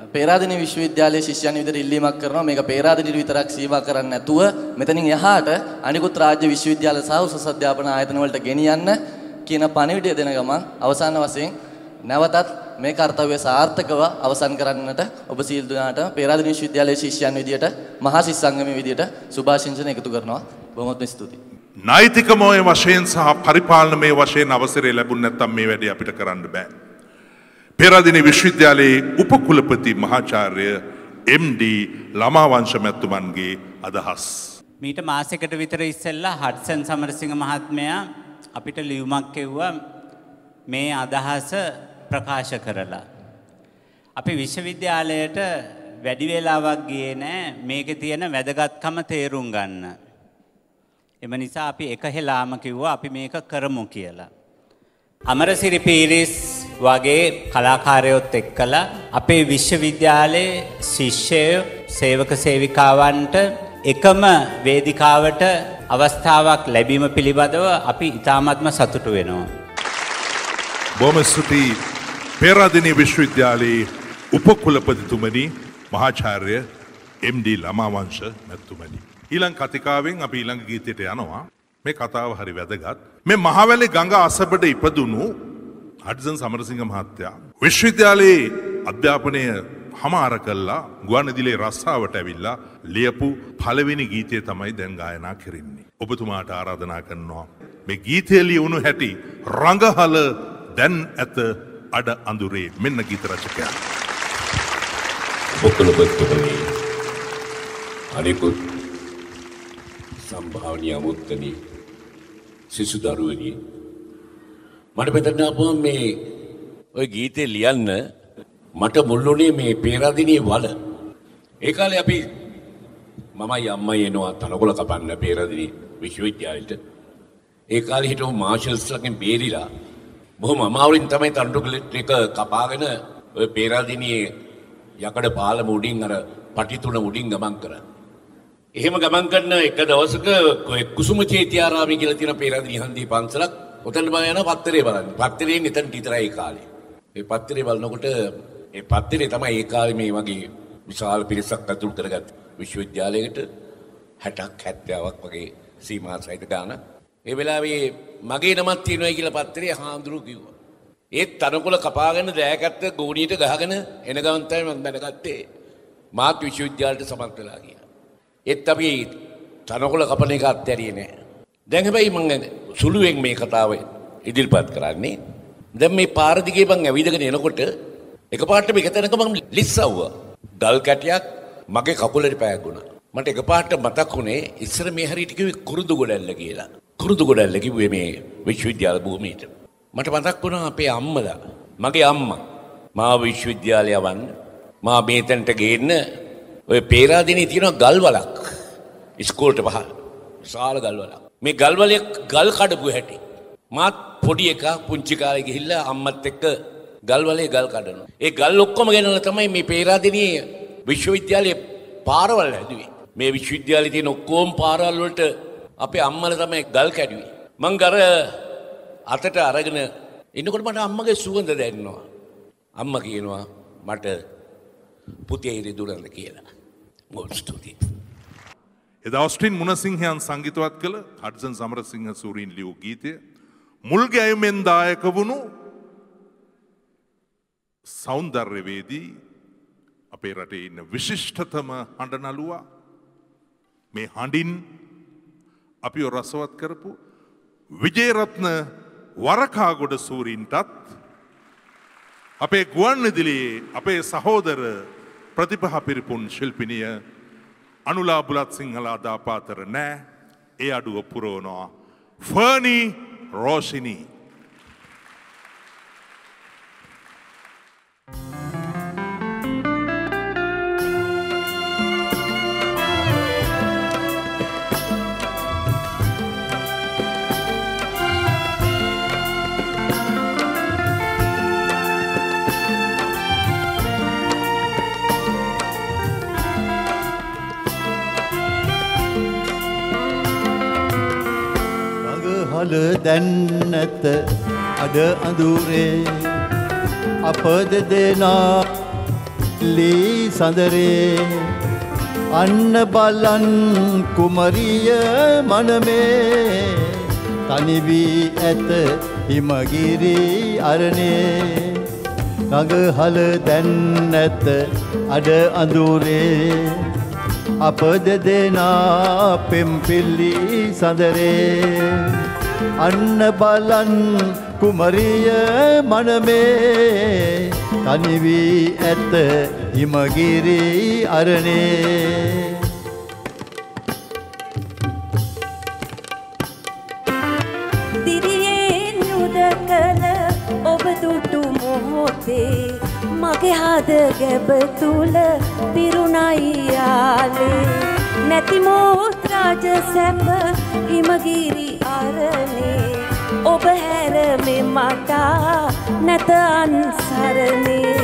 පේරාදෙණිය විශ්වවිද්‍යාලයේ ශිෂ්‍යයන් විදිහට ඉල්ලීමක් කරනවා මේක පේරාදෙණියට විතරක් සීමා කරන්නේ නැතුව මෙතනින් එහාට අනිකුත් රාජ්‍ය විශ්වවිද්‍යාල සහ උසස් අධ්‍යාපන ආයතන වලට ගෙනියන්න කියන පණිවිඩය දෙන ගමන් අවසාන වශයෙන් නැවතත් මේ කාර්යය සාර්ථකව අවසන් කරන්නට ඔබ සීල් දුනාට පේරාදෙණිය විශ්වවිද්‍යාලයේ ශිෂ්‍යයන් විදිහට මහා ශිෂ්‍ය සංගමයේ විදිහට සුභාශිංසන එකතු කරනවා බොහොමත්ම ස්තුතියි. නෛතිකමය වශයෙන් සහ පරිපාලනමය වශයෙන් අවසරය ලැබුණ නැත්නම් මේ වැඩේ අපිට කරන්න බෑ. පේරාදෙණිය විශ්වවිද්‍යාලයේ උපකුලපති මහාචාර්ය එම් ඩී ළමාවංශ මැතිතුමන්ගේ අදහස්. මීට මාසයකට විතර ඉස්සෙල්ලා හඩ්සන් සමරසිංහ මහත්මයා අපිට ලියුමක් කෙව්වා මේ අදහස ප්‍රකාශ කරලා. අපි විශ්වවිද්‍යාලයට වැඩි වේලාවක් ගියේ නෑ මේකේ තියෙන වැදගත්කම තේරුම් ගන්න. එම නිසා අපි එක හෙලාම කිව්වා අපි මේක කරමු කියලා. අමරසිරි පීරිස් වගේ කලාකාරයොත් එක්කලා අපේ විශ්වවිද්‍යාලයේ ශිෂ්‍යයෝ සේවක සේවිකාවන්ට එකම වේදිකාවට අවස්ථාවක් ලැබීම පිළිබඳව අපි ඉතාමත්ම සතුටු වෙනවා. බොහොම ස්තුතියි පේරාදෙණිය විශ්වවිද්‍යාලයේ උපකුලපතිතුමනි මහාචාර්ය එම් ඩී ළමාවංශ මැතිතුමනි. ඊළඟ කතිකාවෙන් අපි ඊළඟ ගීතයට යනවා. මේ කතාව හරි වැදගත්. මේ මහවැලි ගඟ අසබඩ ඉපදුණු හඩ්සන් සමරසිංහ මහත්තයා විශ්වවිද්‍යාලයේ අධ්‍යාපනය හමාර කළා ගුවන්විදුලියේ රස්සාවට ඇවිල්ලා ලියපු පළවෙනි ගීතය තමයි දැන් ගායනා කරන්නේ. ඔබතුමාට ආරාධනා කරනවා මේ ගීතය ලියුණු හැටි රඟහල දැන් ඇත අඩ අඳුරේ මෙන්න ගීත රචකයා. ඔක්කොලපත්තුමනි අනිකුත් සම්භාවනීය මුත්තනි සිසු දරුවනි මට මෙතන ආපුවම මේ ඔය ගීතේ ලියන්න මට මුල්ුණේ මේ පේරාදෙණිය වල. ඒ කාලේ අපි මමයි අම්මයි එනවා තනකොළ කපන්න පේරාදෙණිය විශ්වවිද්‍යාලෙට. ඒ කාලේ හිටපු මාෂල්ස්ලාගෙන් බේරිලා බොහොම අමාරුවෙන් තමයි තනකොළ එක කපාගෙන ඔය පේරාදෙණියේ යකඩ පාලම උඩින් අර පටි තුන උඩින් ගමන් කරා. එහෙම ගමන් කරන එක දවසක කුසුම චේතිආරාමයේ කියලා තියෙන පේරාදෙණිය හන්දියේ පන්සලක් ඔතන මම යන පත්තරේ බලන්න. පත්තරයෙන් එතන විතරයි ඒ කාලේ. ඒ පත්තරේ බලනකොට ඒ පත්තරේ තමයි ඒ කාලේ මේ වගේ විශාල පිරිසක් ඇතුළු කරගත්ත විශ්වවිද්‍යාලයකට හැටක් හැත්තෑවක් වගේ සීමා සහිත ගාන. ඒ වෙලාවේ මගේ නමක් තියෙනවා කියලා පත්තරේ හාමුදුරු කිව්වා. ඒත් තනකොළ කපාගෙන දෑකත්ත ගෝණියට ගහගෙන එන ගමන් තමයි මම දැනගත්තේ මාත් විශ්වවිද්‍යාලයට සමත් වෙලා කියලා. ඒත් අපි තනකොළ කපන එක අත්හැරියේ නෑ. දැන් හැබැයි මම සුළුවෙන් මේ කතාව ඉදිරිපත් කරන්නේ. දැන් මේ පාර දිගේ මං ඇවිදගෙන එනකොට එකපාරට මේක තැනක මම ලිස්සවුවා. ගල් කැටයක් මගේ කකුලට පෑගුණා. මට එකපාරට මතක් වුණේ ඉස්සර මේ හරියට කිව්වේ කුරුදු ගොඩැල්ල කියලා. කුරුදු ගොඩැල්ල කිව්වේ මේ විශ්වවිද්‍යාල භූමියට. මට මතක් වුණා අපේ අම්මලා මගේ අම්මා මාව විශ්වවිද්‍යාලය යවන්න මා මේතන්ට ගේන්න ඔය පේරාදෙණියේ තියෙන ගල්වලක් ඉස්කෝලේට පහළ විශාල ගල්වලක්. මේ ගල්වලේ ගල් කඩපු හැටි මාත් පොඩි එකා පුංචි කාලේ ගිහිල්ලා අම්මත් එක්ක ගල්වලේ ගල් කඩනවා. ඒ ගල් ඔක්කොම ගෙනල්ලා තමයි මේ පේරාදෙණියේ විශ්වවිද්‍යාලයේ පාරවල් හැදුවේ. මේ විශ්වවිද්‍යාලයේ තියෙන ඔක්කොම පාරවල් වලට අපේ අම්මලා තමයි ගල් කැඩුවේ. මං අර අතට අරගෙන ඉන්නකොට මට අම්මගේ සුවඳ දැනෙනවා. අම්මා කියනවා මට පුතේ ඉරිදුරන්න කියලා. මොකද ස්තුතියි. එදා ඔස්ටින් මුණසිංහයන් සංගීතවත් කළ හඩ්සන් සමරසිංහ සූරීන් ලියූ ගීතය මුල් ගැයුමෙන් දායක වුණු සෞන්දර්යවේදී අපේ රටේ ඉන්න විශිෂ්ටතම හඬ නළුවා මේ හඬින් අපිව රසවත් කරපු විජේරත්න වරකාගොඩ සූරීන්ටත් අපේ ගුවන්විදුලියේ අපේ සහෝදර ප්‍රතිභා පිරිපුන් ශිල්පිනිය අනුලා බුලත් සිංහලා දාපාතර නෑ ඒ අඩුව පුරවනවා ෆර්නි රෝෂිනී. හල දැන්නත අඩ අඳුරේ අප දෙදෙනා පිල්ලි සඳරේ අන්න බලන් කුමරිය මනමේ තනි වී ඇත හිමගිරි අරණේ නගහල දැන් නැත අඩ අඳුරේ අප දෙදෙනා පෙම්පිල්ලි සඳරේ අන්න බලන් කුමරිය මනමේ තනි වී ඇත හිමගිරි අරණේ දිරියෙන් උදකල ඔබ දුටු මොහොතේ මගේ හද ගැබ තුල පිරුණයි යාලේ නැති මොහොත් රාජ සැප හිමගිරි අරණේ ඔබ හැර මෙ මට නැත අන්සරණේ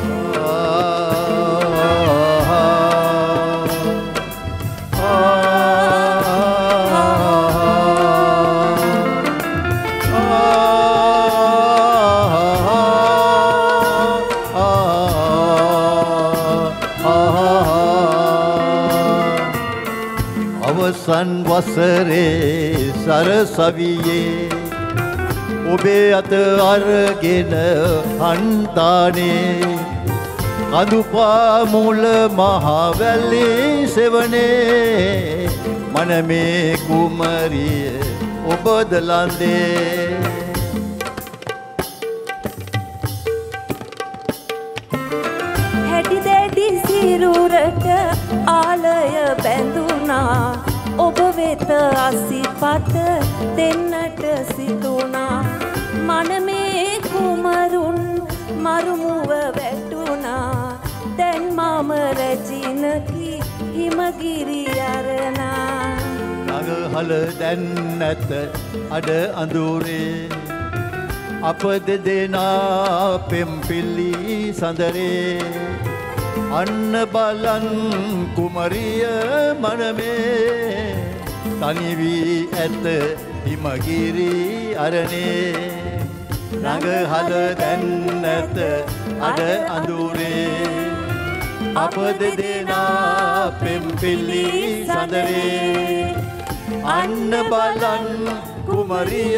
අවසන් වසරේ සරසවියේ ඔබේ අත අරගෙන හන්තානේ කඳුපා මුල මහවැල්ලේ සෙවනේ මනමේ කුමරිය ඔබද ලන්දේ හැටි දැඩි සිරුරට ආලය බැඳුනා ඔබ වෙත අසිපත දෙන්නට සිතුනා මනමේ කුමරුන් මරුමුව වැටුනා දැන් මම රැජිනකි හිමගිරි අරණා නගහල දැන් නැත අඩ අඳුරේ අප දෙදෙනා පෙම්පිල්ලි සඳරේ අන්න බලන් කුමරිය මනමේ තනි වී ඇත හිමගිරි අරණේ නගහල දැන් නැත අඩ අඳුරේ අප දෙදෙනා පෙම්පිල්ලි සඳරේ අන්න බලන් කුමරිය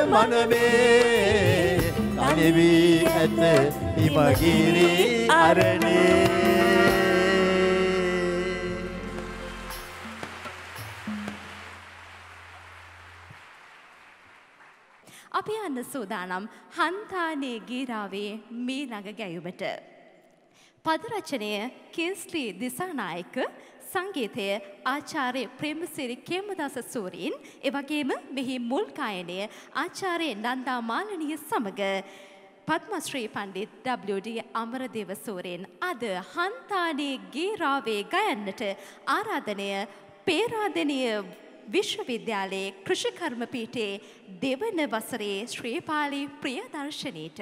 මනමේ තනි වී ඇත හිමගිරි අරණේ අපි යන්න සූදානම් හන්තානේ ගීරාවේ මීළඟ ගැයුමට. පද රචනය කේස්ලී දිසානායක, සංගීතය ආචාර්ය ප්‍රේමසිරි කේමදාස සූරීන්, එවැගේම මෙහි මුල් ගායනය ආචාර්ය නන්දා මාලනිය සමග පද්මශ්‍රී පණ්ඩිත් ඩබ්ලිව් ඩී අමරදේව සූරීන් අද හන්තානේ ගීරාවේ ගයන්නට ආරාධනය පේරාදෙණිය විශ්වවිද්‍යාලයේ කෘෂිකර්ම පීඨයේ දෙවන වසරේ ශ්‍රීපාලි ප්‍රියදර්ශනීට.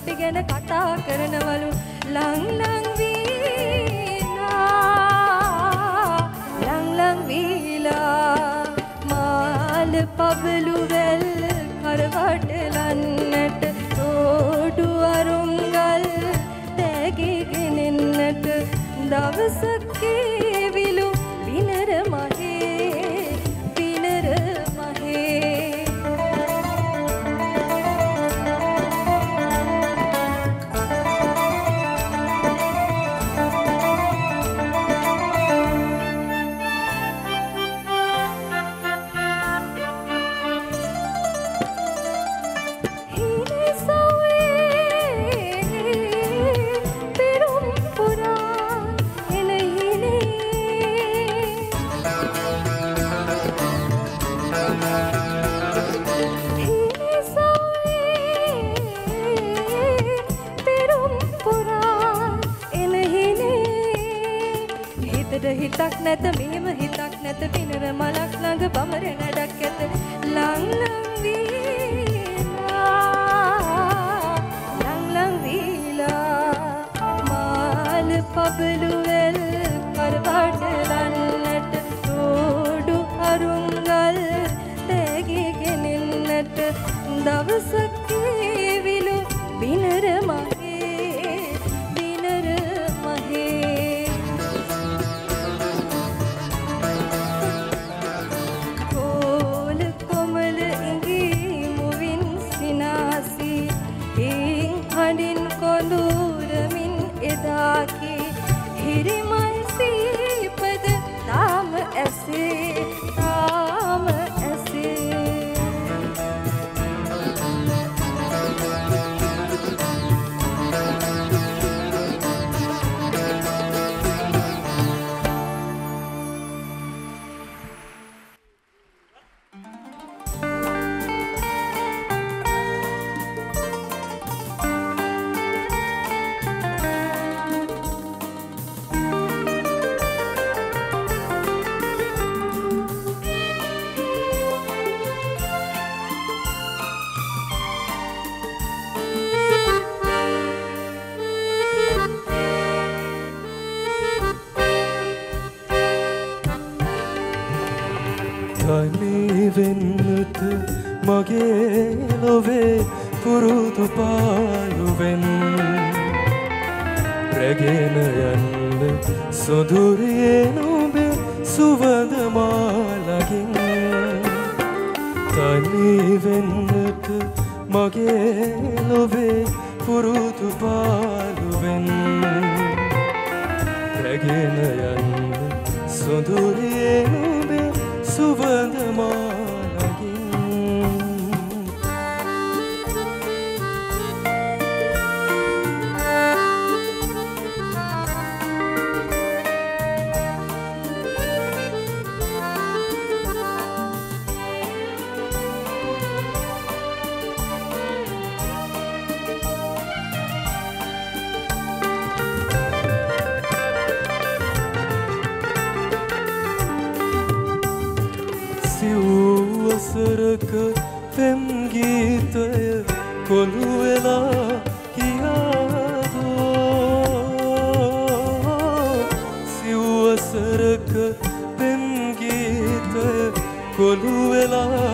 අපි ගැන කතා කරනවලු ලං ලං වීලා ලං ලං වීලා මාල පබලු වැල් කරවටලන්නට රෝඩු අරුංගල් තැගිගෙනෙන්නට දවසක් විලු විනර මහේ විනර මහේ හිතක් නැත මෙහෙම හිතක් නැත පිනර මලක් ළඟ බමර නඩක් ඇත ලං ලං වීලා ලං ලං වීලා මාල පබලු වැල් කරවටලන්නට රෝඩු අරුංගල් තැගිගෙනෙන්නට දවසක් විලු බිනර මහේ බිනර මහේ හඬින් කොඳුරමින් එදාකි හිරිමල් සීපද තාම ඇසේ තාම ඇසේ වෙන්නට මගේ ලොවේ පුරුදු පාළුවෙන් රැගෙන යන්න සොදුරියේ නුඹේ සුවඳ මාලකින් තනි වෙන්නට මගේ ලොවේ පුරුදු පාළුවෙන් රැගෙන යන්න සොදුරියේ නුඹේ සුවඳ මාලකින් සිව්වසරක පෙම් ගීතය කොළු වෙලා කියාදෝ සිව්වසරක පෙම් ගීතය කොළු වෙලා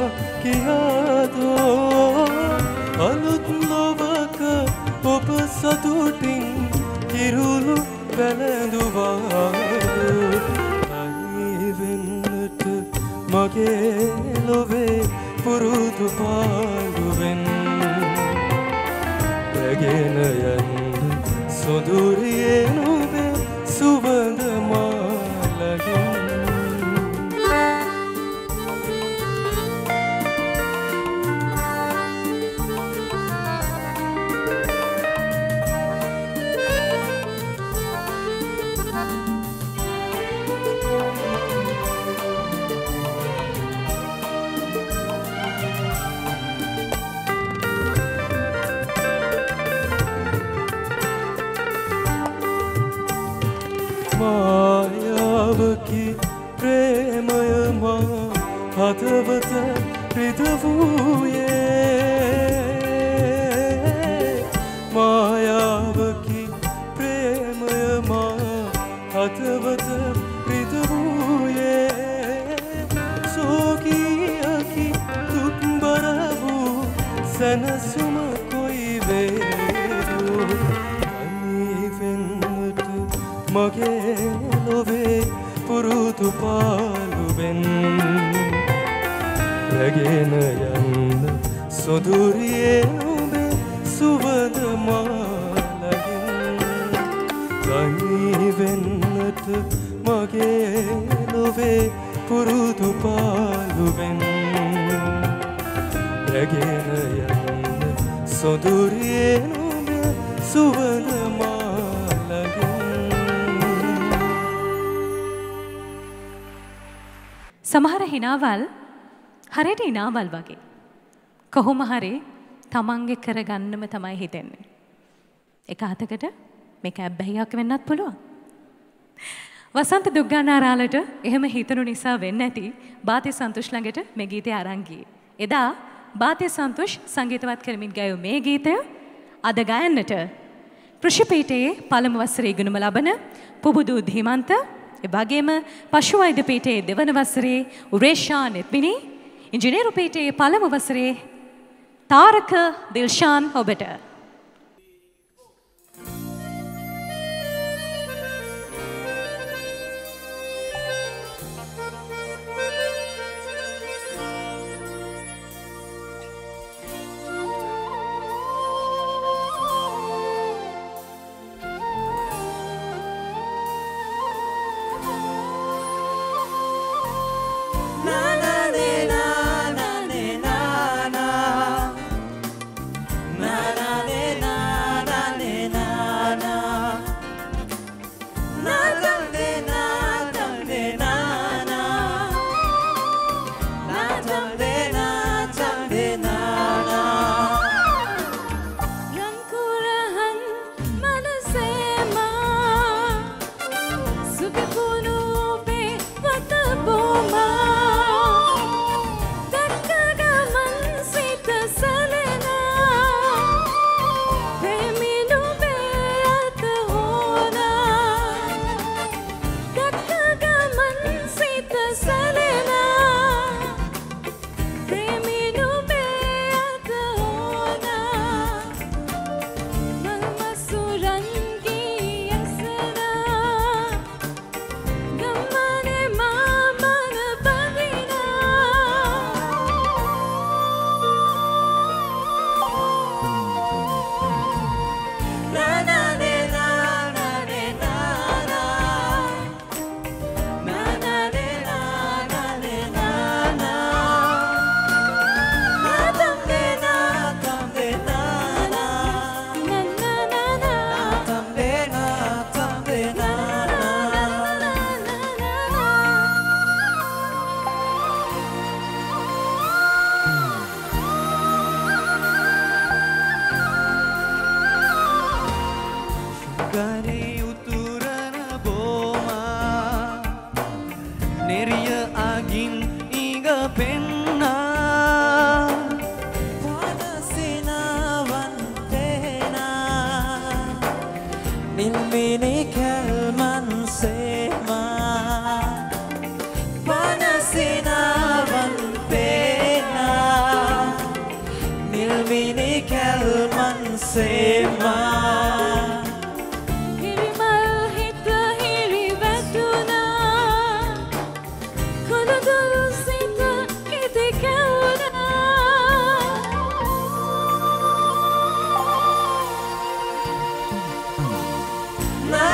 කියාදෝ අලුත් ලොවක ඔබ සතුටින් කිරුළු පැළඳුවාදෝ මගේ ලොවේ පුරුදු පාළුවෙන් රැගෙන යන්න සොදුරියේ නුඹේ සුවඳ මාලකින් මායාවකි ප්‍රේමය මා හදවත රිදවූයේ මගේ ලොවේ පුරුදු පාලුවෙන් රැගෙන යන්න සොදුරියේ නුඹේ සුවඳ මාලගෙන් ගනී වෙන්නට මගේ ලොවේ පුරුදු පාලුවෙන් රැගෙන යන්න සොදුරියේ නුඹේ සුවඳ සමහර හිනාවල් හරියට හිනාවල් වගේ. කොහොම හරි තමන්ගේ කරගන්නම තමයි හිතෙන්නේ. එක අතකට මේක ඇබ්බැහියක් වෙන්නත් පුළුවන්. වසන්ත දුක්ගන්නාරාලට එහෙම හිතනු නිසා වෙන්නේ නැති බාතිය සන්තුෂ් ළඟට මේ ගීතය අරන් ගියේ. එදා බාතිය සන්තුෂ් සංගීතවත් කරමින් ගායු මේ ගීතය අද ගයන්නට කෘෂිපීඨයේ පළමු වසරේ ඉගෙනුම ලබන පුබුදු ධීමන්ත ඒ වගේම පශු වෛද්‍ය පීඨයේ දෙවන වසරේ උරේෂා නෙත්මිනි ඉංජිනේරු පීඨයේ පළමු වසරේ තාරක දිල්ෂාන් ඔබට Na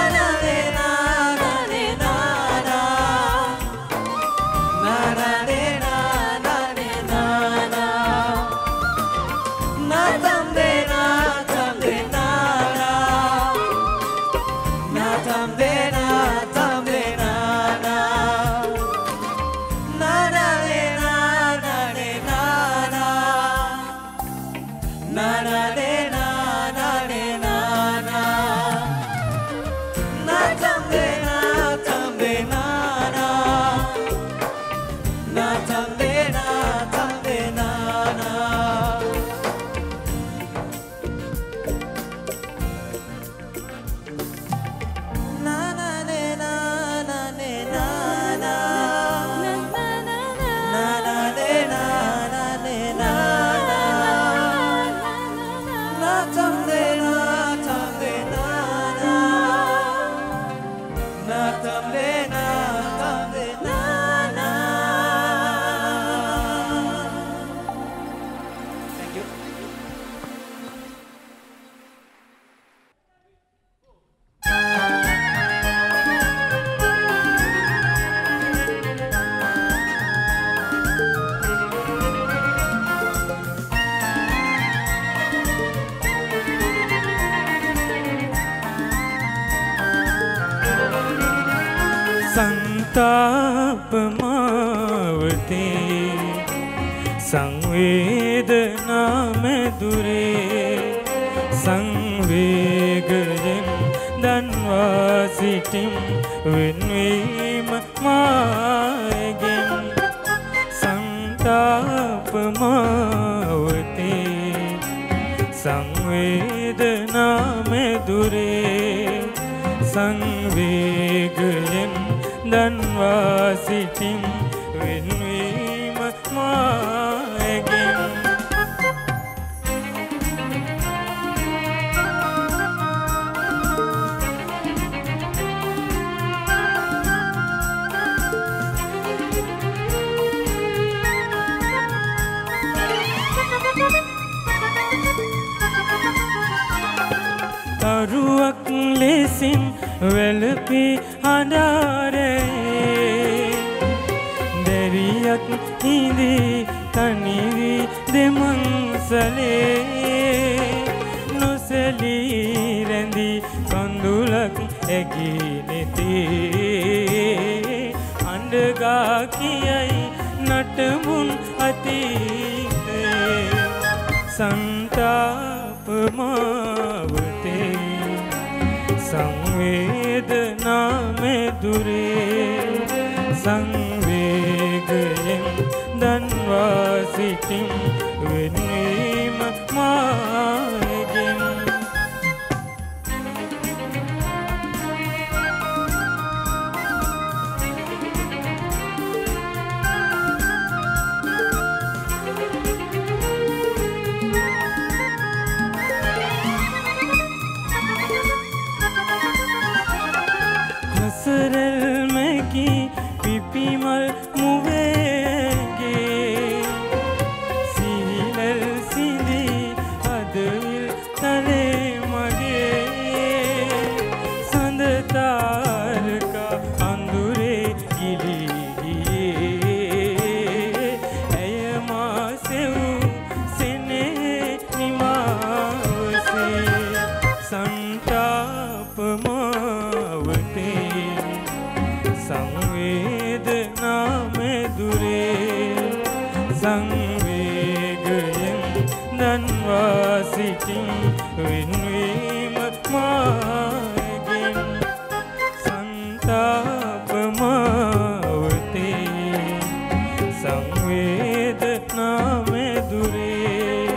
සන්තාපමාවතේ සංවේදනා මැදුරේ සංවේගයෙන් දන්වා සිටිම් වෙන්වීම මායගෙන් සන්තාපමාවතේ සංවේදනා මැදුරේ සංවේගයෙන් දන්වා සිටිම් වෙන්වීම මායගෙන් තරුවක් ලෙසින් වැළපී හඬාරේ දැරියක් හිඳී තනිවී දෙමංසලේ නොසැලී රැඳී කඳුලක් ඇගී නෙතේ අඬගා කියයි නටමුන් අතීතේ සන්තාපමාවතේ සංවේදනා මැදුරේ සංවේගයෙන් දන්වා සිටිම් වෙන්වීම මායගෙන් සරල්මකි පිපිමල් මුවේගේ සිහිලල් සිඳී අදවිල් තලේ මගේ සඳතාරකා අඳුරේ ගිලිගියේ ඇය මා සෙව් සෙනේ නිමාවසේ සන්තාපමාවතේ සංවේදනා මැදුරේ සංවේගයෙන් දන්වා සිටිම් වෙන්වීම මායගෙන් සන්තාපමාවතේ සංවේදනා මැදුරේ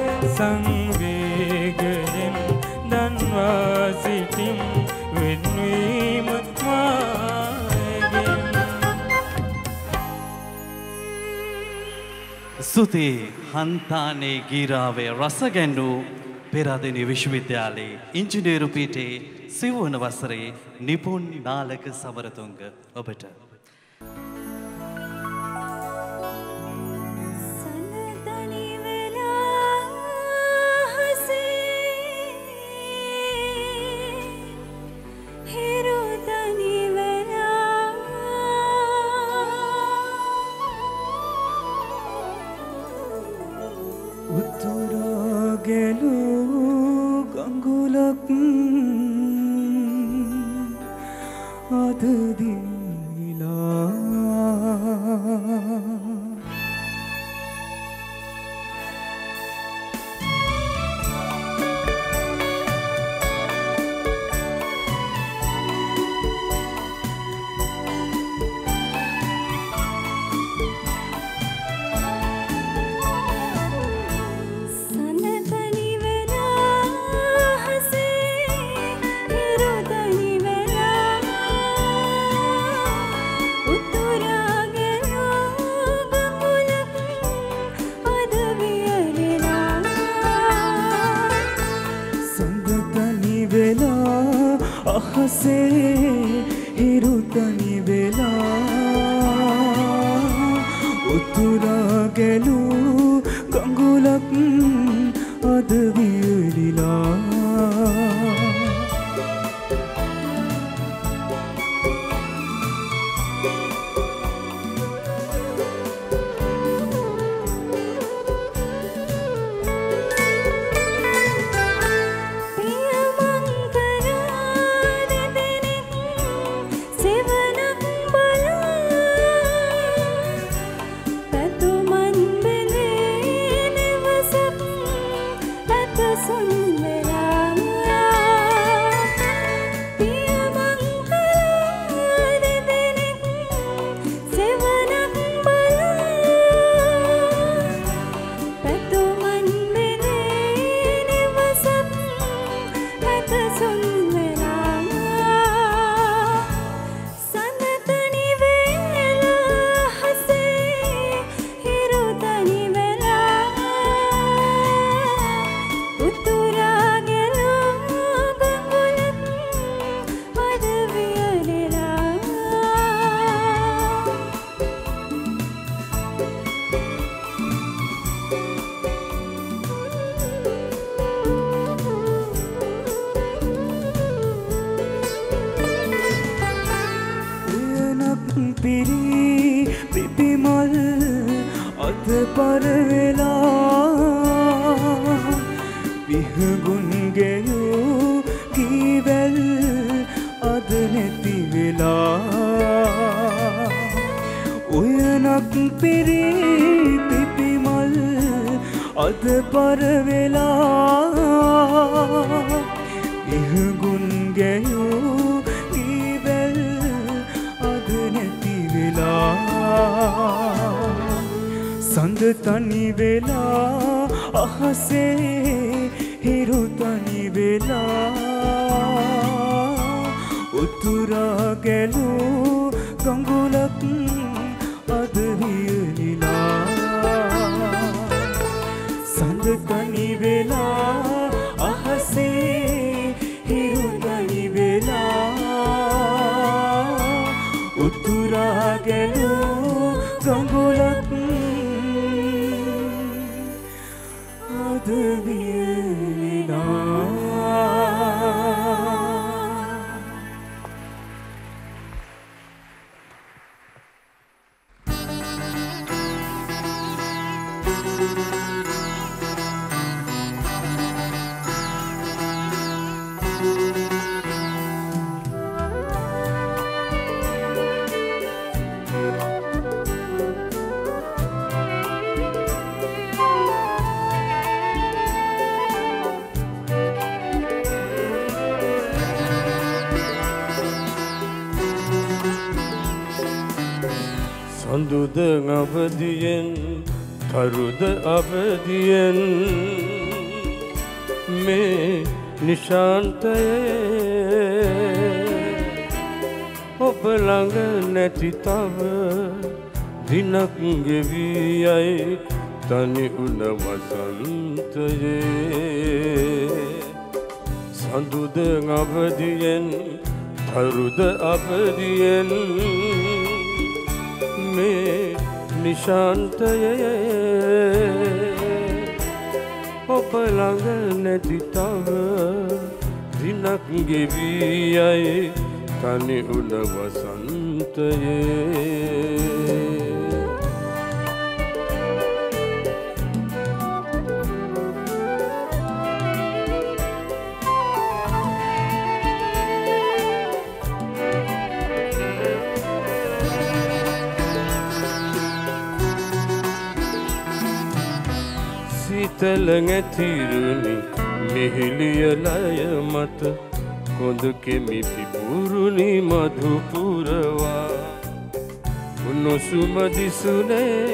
සංවේගයෙන් දන්වා සිටිම් වෙන්වීම මායගෙන් සුති හන්තානේ ගීරාවේ රස ගැන්වූ පෙරදින විශ්වවිද්‍යාලයේ ඉංජිනේරු පීඨයේ සිව්වන වසරේ නිපුන් නාලක සමරතුංග ඔබට උතුරාගැලු ගඟුලක් අදදිලා අහසේ හිරුතනි වෙලා උතුරා ගැලූ ගඟුලක් අද වියලිලා Seven up, පරවෙලා විහගුන් ගෙයූ කීවැල් අද නැති වෙලා උයනක් පිරී පිපිමල් අද පරවෙලා විහගුන් ගෙයූ කීවැල් අද නැති වෙලා සඳ තනි වෙලා අහසේ හිරු තනි වෙලා උතුරා ගැලූ ගඟුලක් අද වියලිලා සඳ තනි වෙලා අහසේ හිරු තනි වෙලා උතුරා ගැලූ ගඟුලක් අද වියලිලා සඳුද අවදියෙන් කරුද අවදියෙන් මේ නිශාන්තයේ ඔබ ළඟ නැති තව දිනක් ගෙවී යයි තනි උන වසන්තයේ සඳුද අවදියෙන් කරුද අවදියෙන් මේ නිශාන්තයේ ඔබ ළඟ නැති තව දිනක් ගෙවී යයි තනි උන වසන්තයේ තලඟතිරුණි මෙහිලිය ලය මත කොඳ කෙමි පිපුරුණි මධුපුරවා උණුසුම දිසුනේ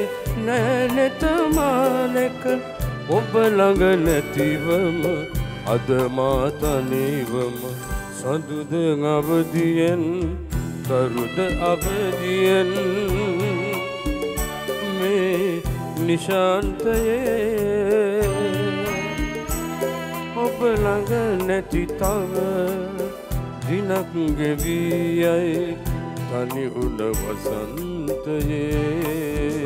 නැනතමානක ඔබ ළඟ නැතිවම අද මා තනිවම සඳුද අවදියෙන් කරුද අවදියෙන් මේ නිශාන්තයේ ඔබ ළඟ නැති තව දිනක් ගෙවී යයි තනි උන වසන්තයේ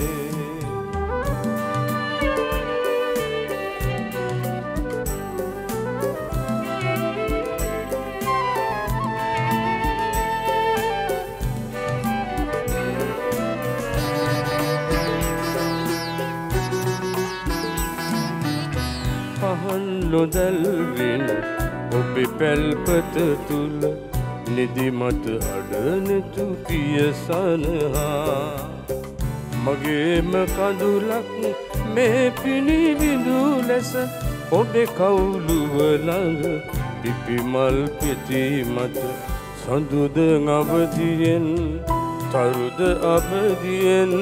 නොදැල්වෙන ඔබේ පැල්පත තුල නිදිමත අඩනතු පියසනහා මගේම කඳුලක් මේ පිණිවිඳු ලෙස ඔබේ කවුළුව ළඟ පිපිමල් පෙති මත සඳුද අවදියෙන් තරුද අවදියෙන්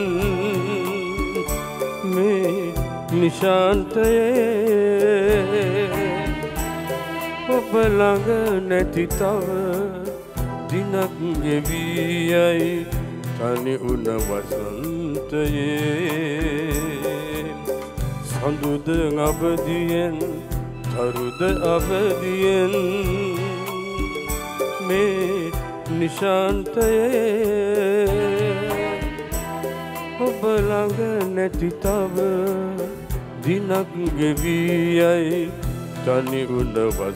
මේ නිශාන්තයේ ඔබ ළඟ නැති තව දිනක් ගෙවී යයි තනි උන වසන්තයේ සඳුද අවදියෙන් තරුද අවදියෙන් මේ නිශාන්තයේ ඔබ ළඟ නැති තව දිනක් ගෙවී යයි තනි උන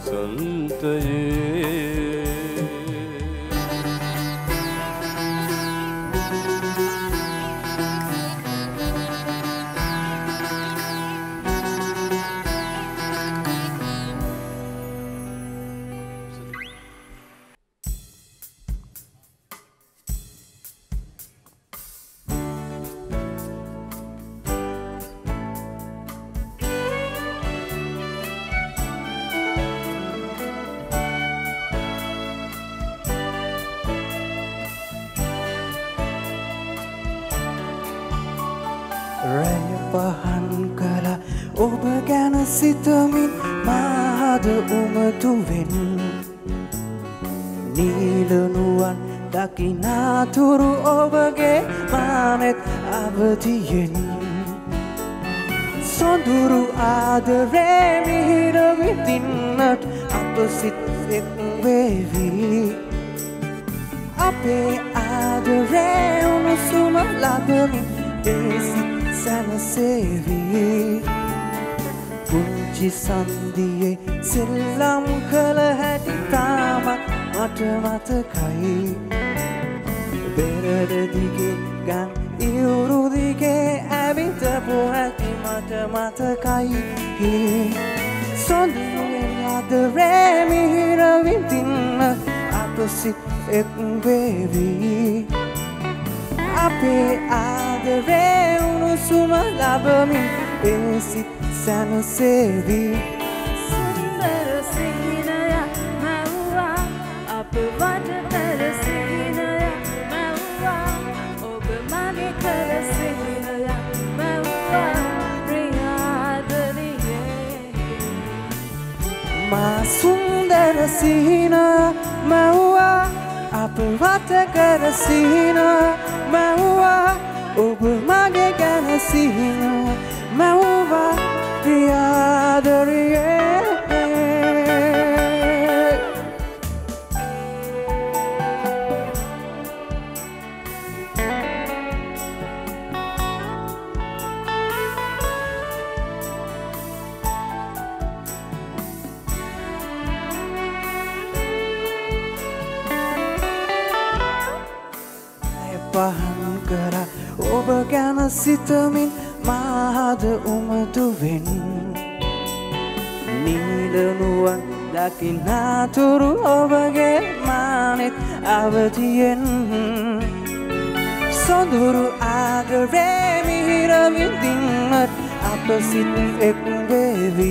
වසන්තයේ සිතමින් මාද උමතුවෙන් නීලනුවන් දකිනාතුරු ඔබගේ මානෙත් අවතියෙන් සොඳුරු ආදරේ මිහිර විඳින්නට අප සිත් එක් වේවි අපේ ආදරේ උණුසුම ලබමින් ඒ සිත් සැනසේවි පුංචි සන්දියේ සෙල්ලම් කළ හැටි තාමත් මට මතකයි බෙරද දිගේ ගන් ඉවුරු දිගේ ඇවිතපු හැටි මට මතකයි සොඳුරුවේ ආදරේ මිහිර විඳින්න අප සිත් එක් වේවි අපේ ආදරේ උණුසුම ලබමින් ඒ සිත් සැනසේවි සුන්දර සිහිනයක් මැව්වා අප වට කළ සිහිනයක් මැව්වා ඔබ මගේ කළ සිහිනයක් මැව්වා ප්‍රියාදරියේ මා සුන්දර සිහිනයක් මැව්වා අප වට කර සිහිනයක් මැව්වා ඔබ මගේ ගැන සිහිනයක් මැව්වා ප්‍රියාදරියේ පහන් කර ඔබ ගැන සිතමින් මාද උමතුවෙන් නීලනුවන් දකිනාතුරු ඔබගේ මානෙත් අවතියෙන් සොඳුරු ආදරේ මිහිර විඳින්නත් අප සිත් එක් වේවි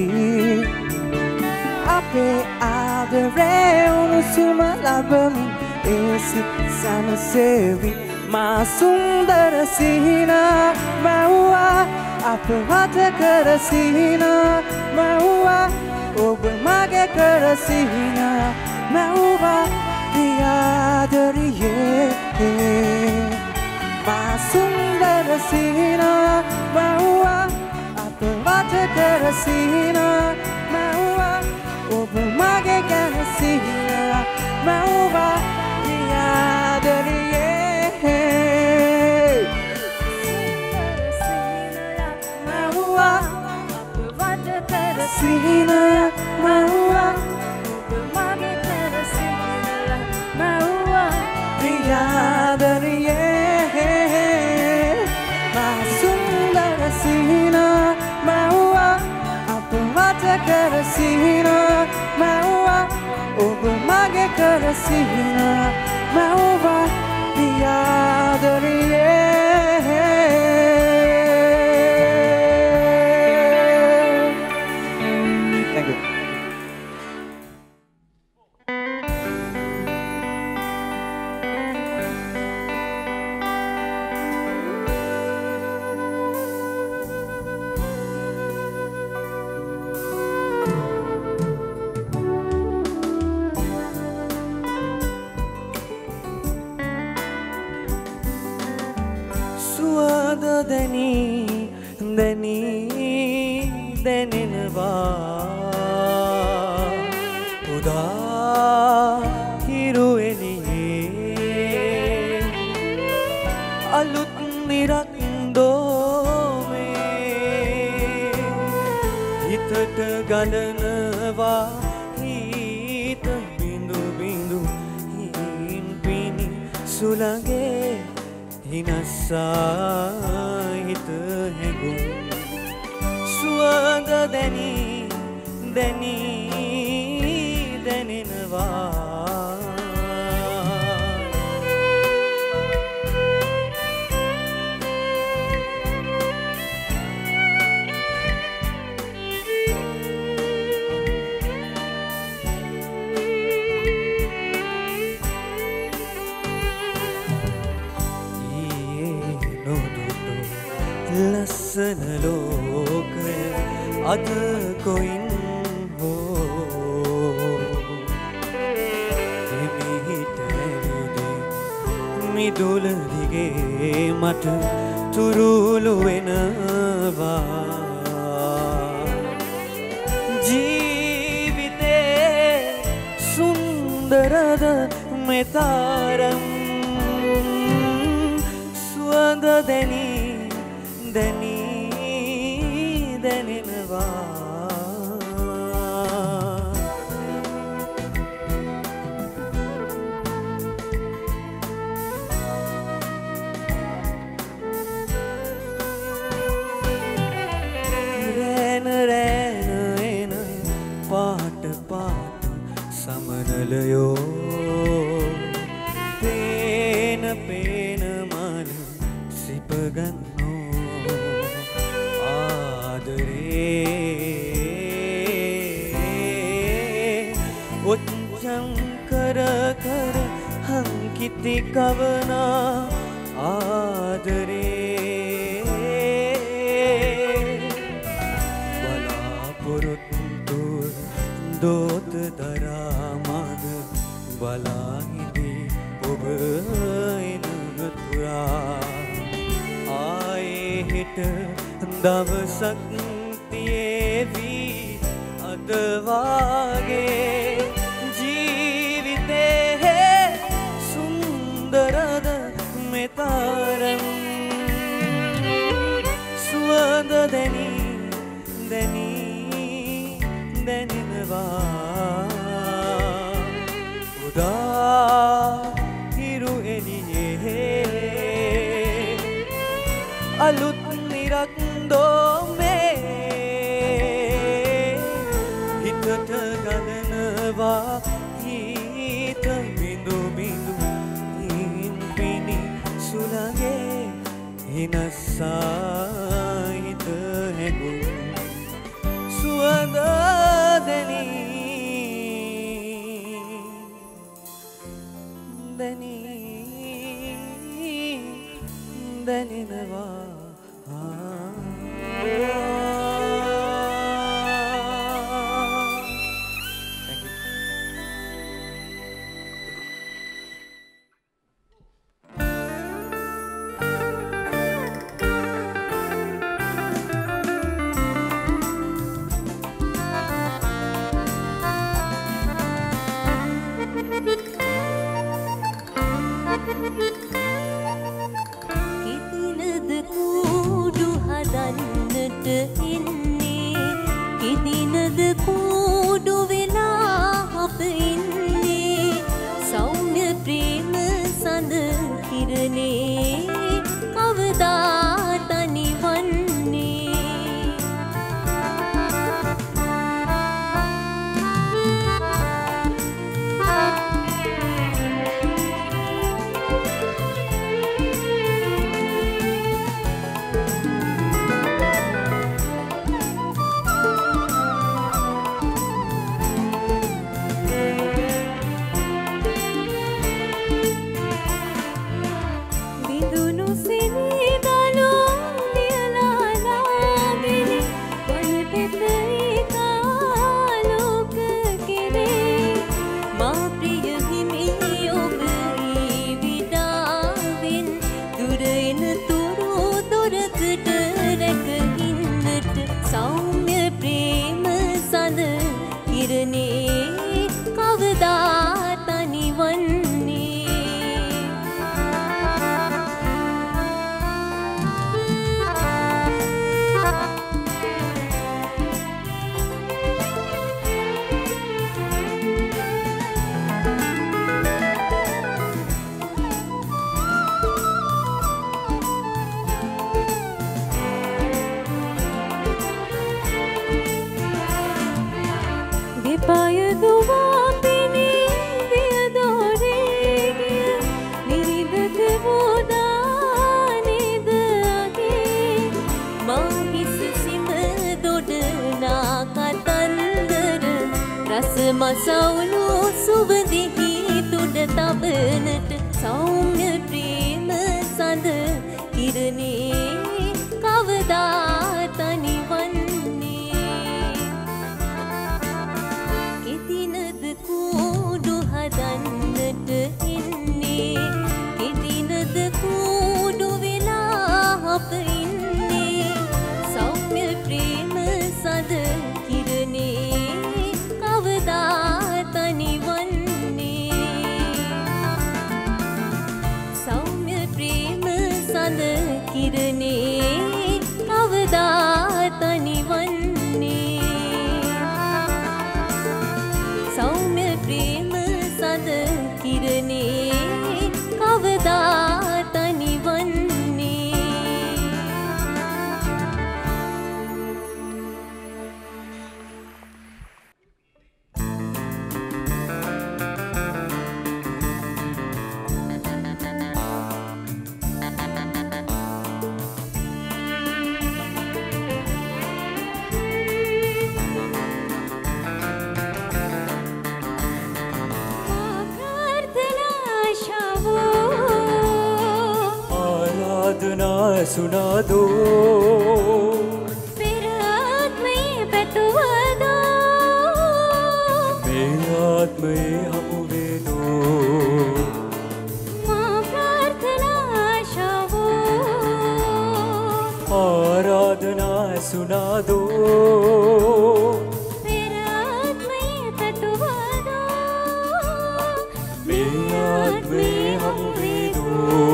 අපේ ආදරේ උණුසුම ලබමින් ඒ සිත් සැනසේවි මා සුන්දර සිහිනයක් මැව්වා අප වට කර සිහිනයක් මැව්වා ඔබ මගේ කර සිහිනයක් මැව්වා ප්‍රියාදරියේ මා සුන්දර සිහිනයක් මැව්වා අප වට කර සිහිනයක් මැව්වා ඔබ මගේ ගැන සිහිනයක් මැව්වා ප්‍රියාදරියේ Sihina maua Mami kara sihina maua Priyadariye Masundara sihina maua Apavata kara sihina maua Oba mage kara sihina maua Priyadariye Deni, deni, deninva Uda hiru eliye Alut nirak dome Hitat galanva hit bindu bindu hin pini sulange Hinasa hita hegu Suwada deni deni deninva ලස්සන ලෝකය අද coin හෝ එමිහිට ඇවිදී මිදුල දිගේ මට තුරුළු වෙනවා ජීවිතේ සුන්දරද මෙතරම් සුවඳ දැනී දැනී දැනෙනවා රැන රැන එන පාට පාට සමනලයෝ පේන පේන මන සිපගන්නෝ ආදරේ ඔච්චම් කර කර හංකිති කවනා ආදරේ බලාපොරොත්තු දෝත දරා මග බලාහිදී ඔබ එනතුරා ආයේ හිට දවසක් තියේවි අද වාගේ ජීවිතේ සුන්දරද මෙතරම් සුවඳ දැනී දැනී දැනෙනවා උදා හිරු එළියේ අලුත් නිරක් දෝමේ හිතට ගලනවා හිත බිඳු බිඳු හින් පිණි සුළගේ හිනස්සා හිත හැඟුම් සුවඳ දැනී දැනී දැනෙනවා කිදිනද කූඩු හදන්නට ඉන්නේ කිදිනද කූඩු වෙලා අප ඉන්නේ සෞම්‍ය ප්‍රේම සඳ කිරණේ කවදා තනිවන්නේ මසවුණු සුවඳෙහි තුඩ තබනට සෞම්‍ය ප්‍රේම සඳ කිරණේ කවදා තනිවන්නේ सुना दो फिर आत्मे पेटुवदो मेरे आत्मे हम वेदो मां प्रार्थना शावो आराधना सुना दो फिर आत्मे पेटुवदो मेरे आत्मे हम वेदो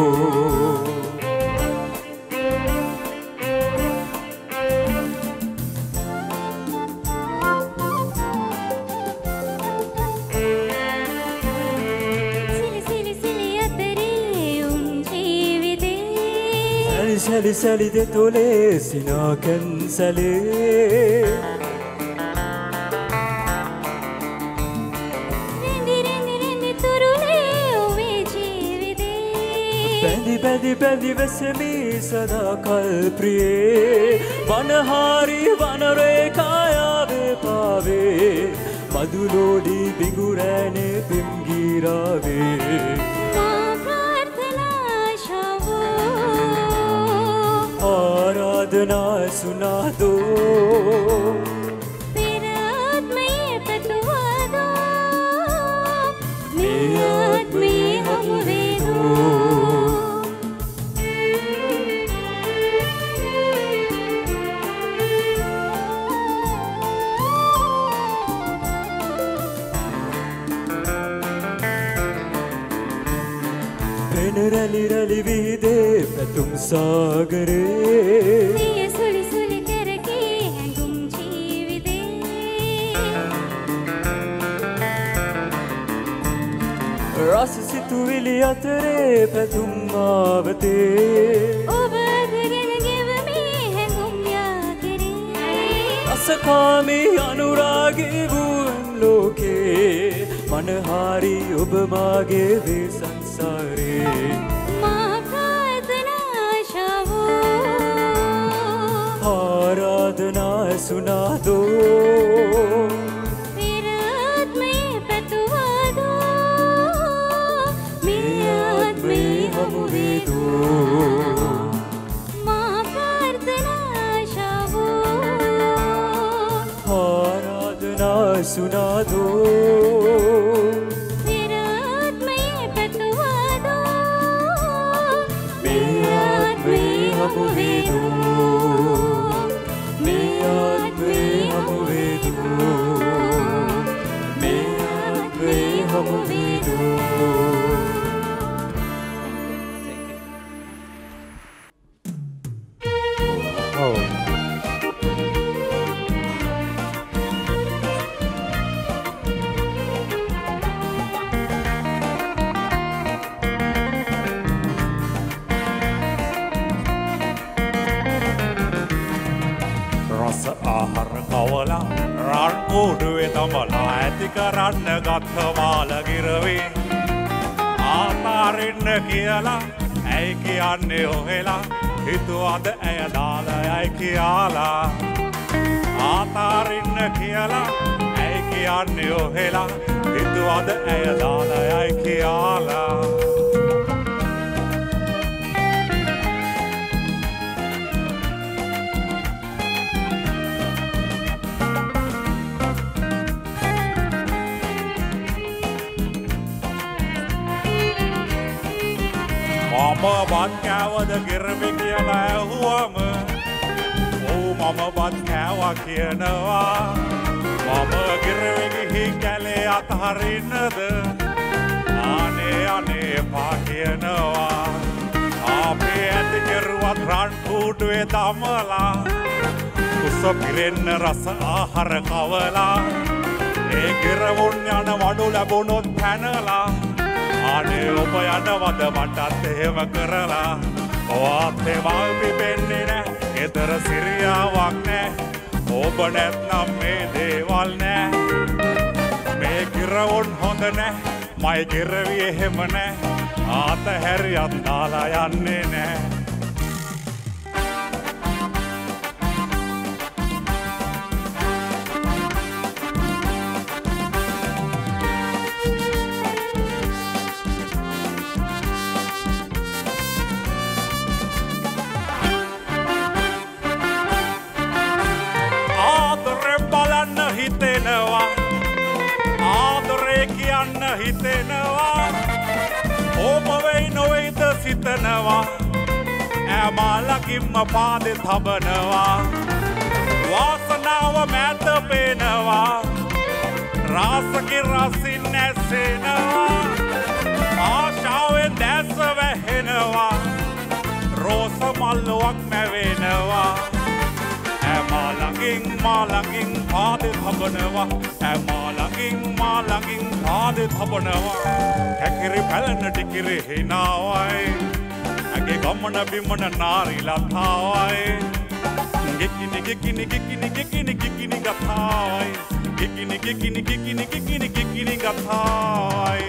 Sali sali de tole sinakan sali Rendi rendi rendi turule ove jeevide Bendi bendi bendi vesemi sada kal priye Manahari vanare kaya ve pave Madulodi bigurane bimgirave आराधना सुना दो फिर आत्मे पेटुवदो मेरे आत्मे हम वेदो रली रली विदे तुम सागरे ये सुली सुली करके गुम जीविदे रस सितुविली अतरे तुम आवते ඔබ අදගෙන ගෙවමි හැඟුම් යාකරේ असकामी अनुरागी वुන් लोके मनहारी ඔබ මාගේ වේ සංසාරේ आराधना सुना दो फिर आत्मे पेटुवदो मेरे आत्मे हम वेदो मां प्रार्थना शावो आराधना सुना दो फिर आत्मे पेटुवदो मेरे आत्मे हम वेदो කුඩුවේ තමලා ඇති කරන්න ගත්ත මාලගිරවේ ආතාරින්න කියලා ඇයි කියන්නේ ඔහෙලා හිතුවද ඇය දාලයයි කියලා ආතාරින්න කියලා ඇයි කියන්නේ ඔහෙලා හිතුවද ඇය දාලයයි කියලා මම වත් කෑවද ගිරමි කියලා ඇහුවම ඔව් මම වත් කෑවා කියනවා මම ගිරමි ගිහි කැලේ අතහරින්නද අනේ අනේ එපා කියනවා අපේ ඇති කෙරුවත් රන් කූඩුවේ දමලා කුස පිරෙන්න රස ආහාර කවලා ඒ ගිරවුන් යන වඩු ලැබුණොත් පැනලා අනේ ඔබ යනවද මටත් එහෙම කරලා ඔයාත් එවල් පිපෙන්නේ නෑ ගෙදර සිරියාවක් නෑ ඔබ නැත්නම් මේ දේවල් නෑ මේ ගිරවුන් හොඳ නෑ මයි ගිරවි එහෙම නෑ ආත හැරියත් දාලා යන්නේ නෑ හිතෙනවා ඕම වෙයි නොවේද සිතනවා ඇමාලකින්ම පාදෙ තබනවා වාසනාව මැද පේනවා රාසකි රසින් නැසෙනවා ආශාවෙන් දැස වැහෙනවා රෝස මල්ලුවක් මැවෙනවා ඇමාලකින් මාලකින් පාදෙ තබනවා ඇමාලකින් මාලකින් පාදෙ තබනවා හැකිරි පැලන ටිකිරි හිනාවයි ඇගේ ගමන බිමන නාරි ලතාවයි ගෙකිනි ගෙකිනි ගෙකිනි ගෙකිනි ගෙකිනි ගතාවයි ගෙකිනි ගෙකිනි ගෙකිනි ගෙකිනි ගෙකිනි ගතාවයි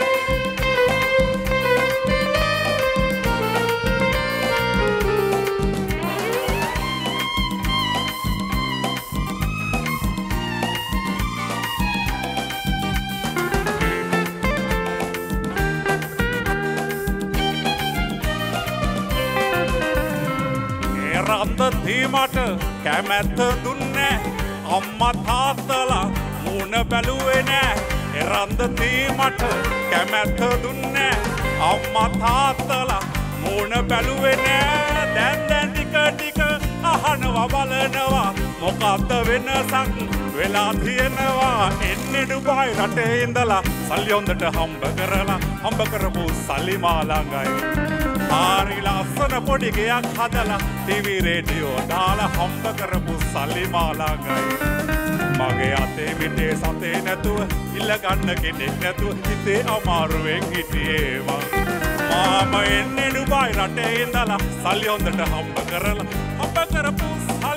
රන්දීමට කැමැත්ත දුන්නේ අම්මා තාත්තලා මුණ බැලුවේ නෑ රන්දීමට කැමැත්ත දුන්නේ අම්මා තාත්තලා මුණ බැලුවේ නෑ දැන් දැන් ටික ටික අහනවා බලනවා මොකද්ද වෙනසක් වෙලා තියෙනවා එන්නේ ඩුබායි රටේ ඉඳලා සල්ලි හොඳට හම්බ කරලා හම්බ කරපු සල්ලි මා ළඟයි හරි ලස්සන පොඩි ගෙයක් හදලා ටීවී රේඩියෝ දාලා හම්බ කරපු සල්ලි මා ළඟයි මගේ අතේ මිටේ සතේ නැතුව ඉල්ල ගන්න කෙනෙක් නැතුව හිතේ අමාරුවෙන් හිටියේ මං මාම එන්නේ ඩුබායි රටේ ඉඳලා සල්ලි හොඳට හම්බ කරලා හම්බ කරපු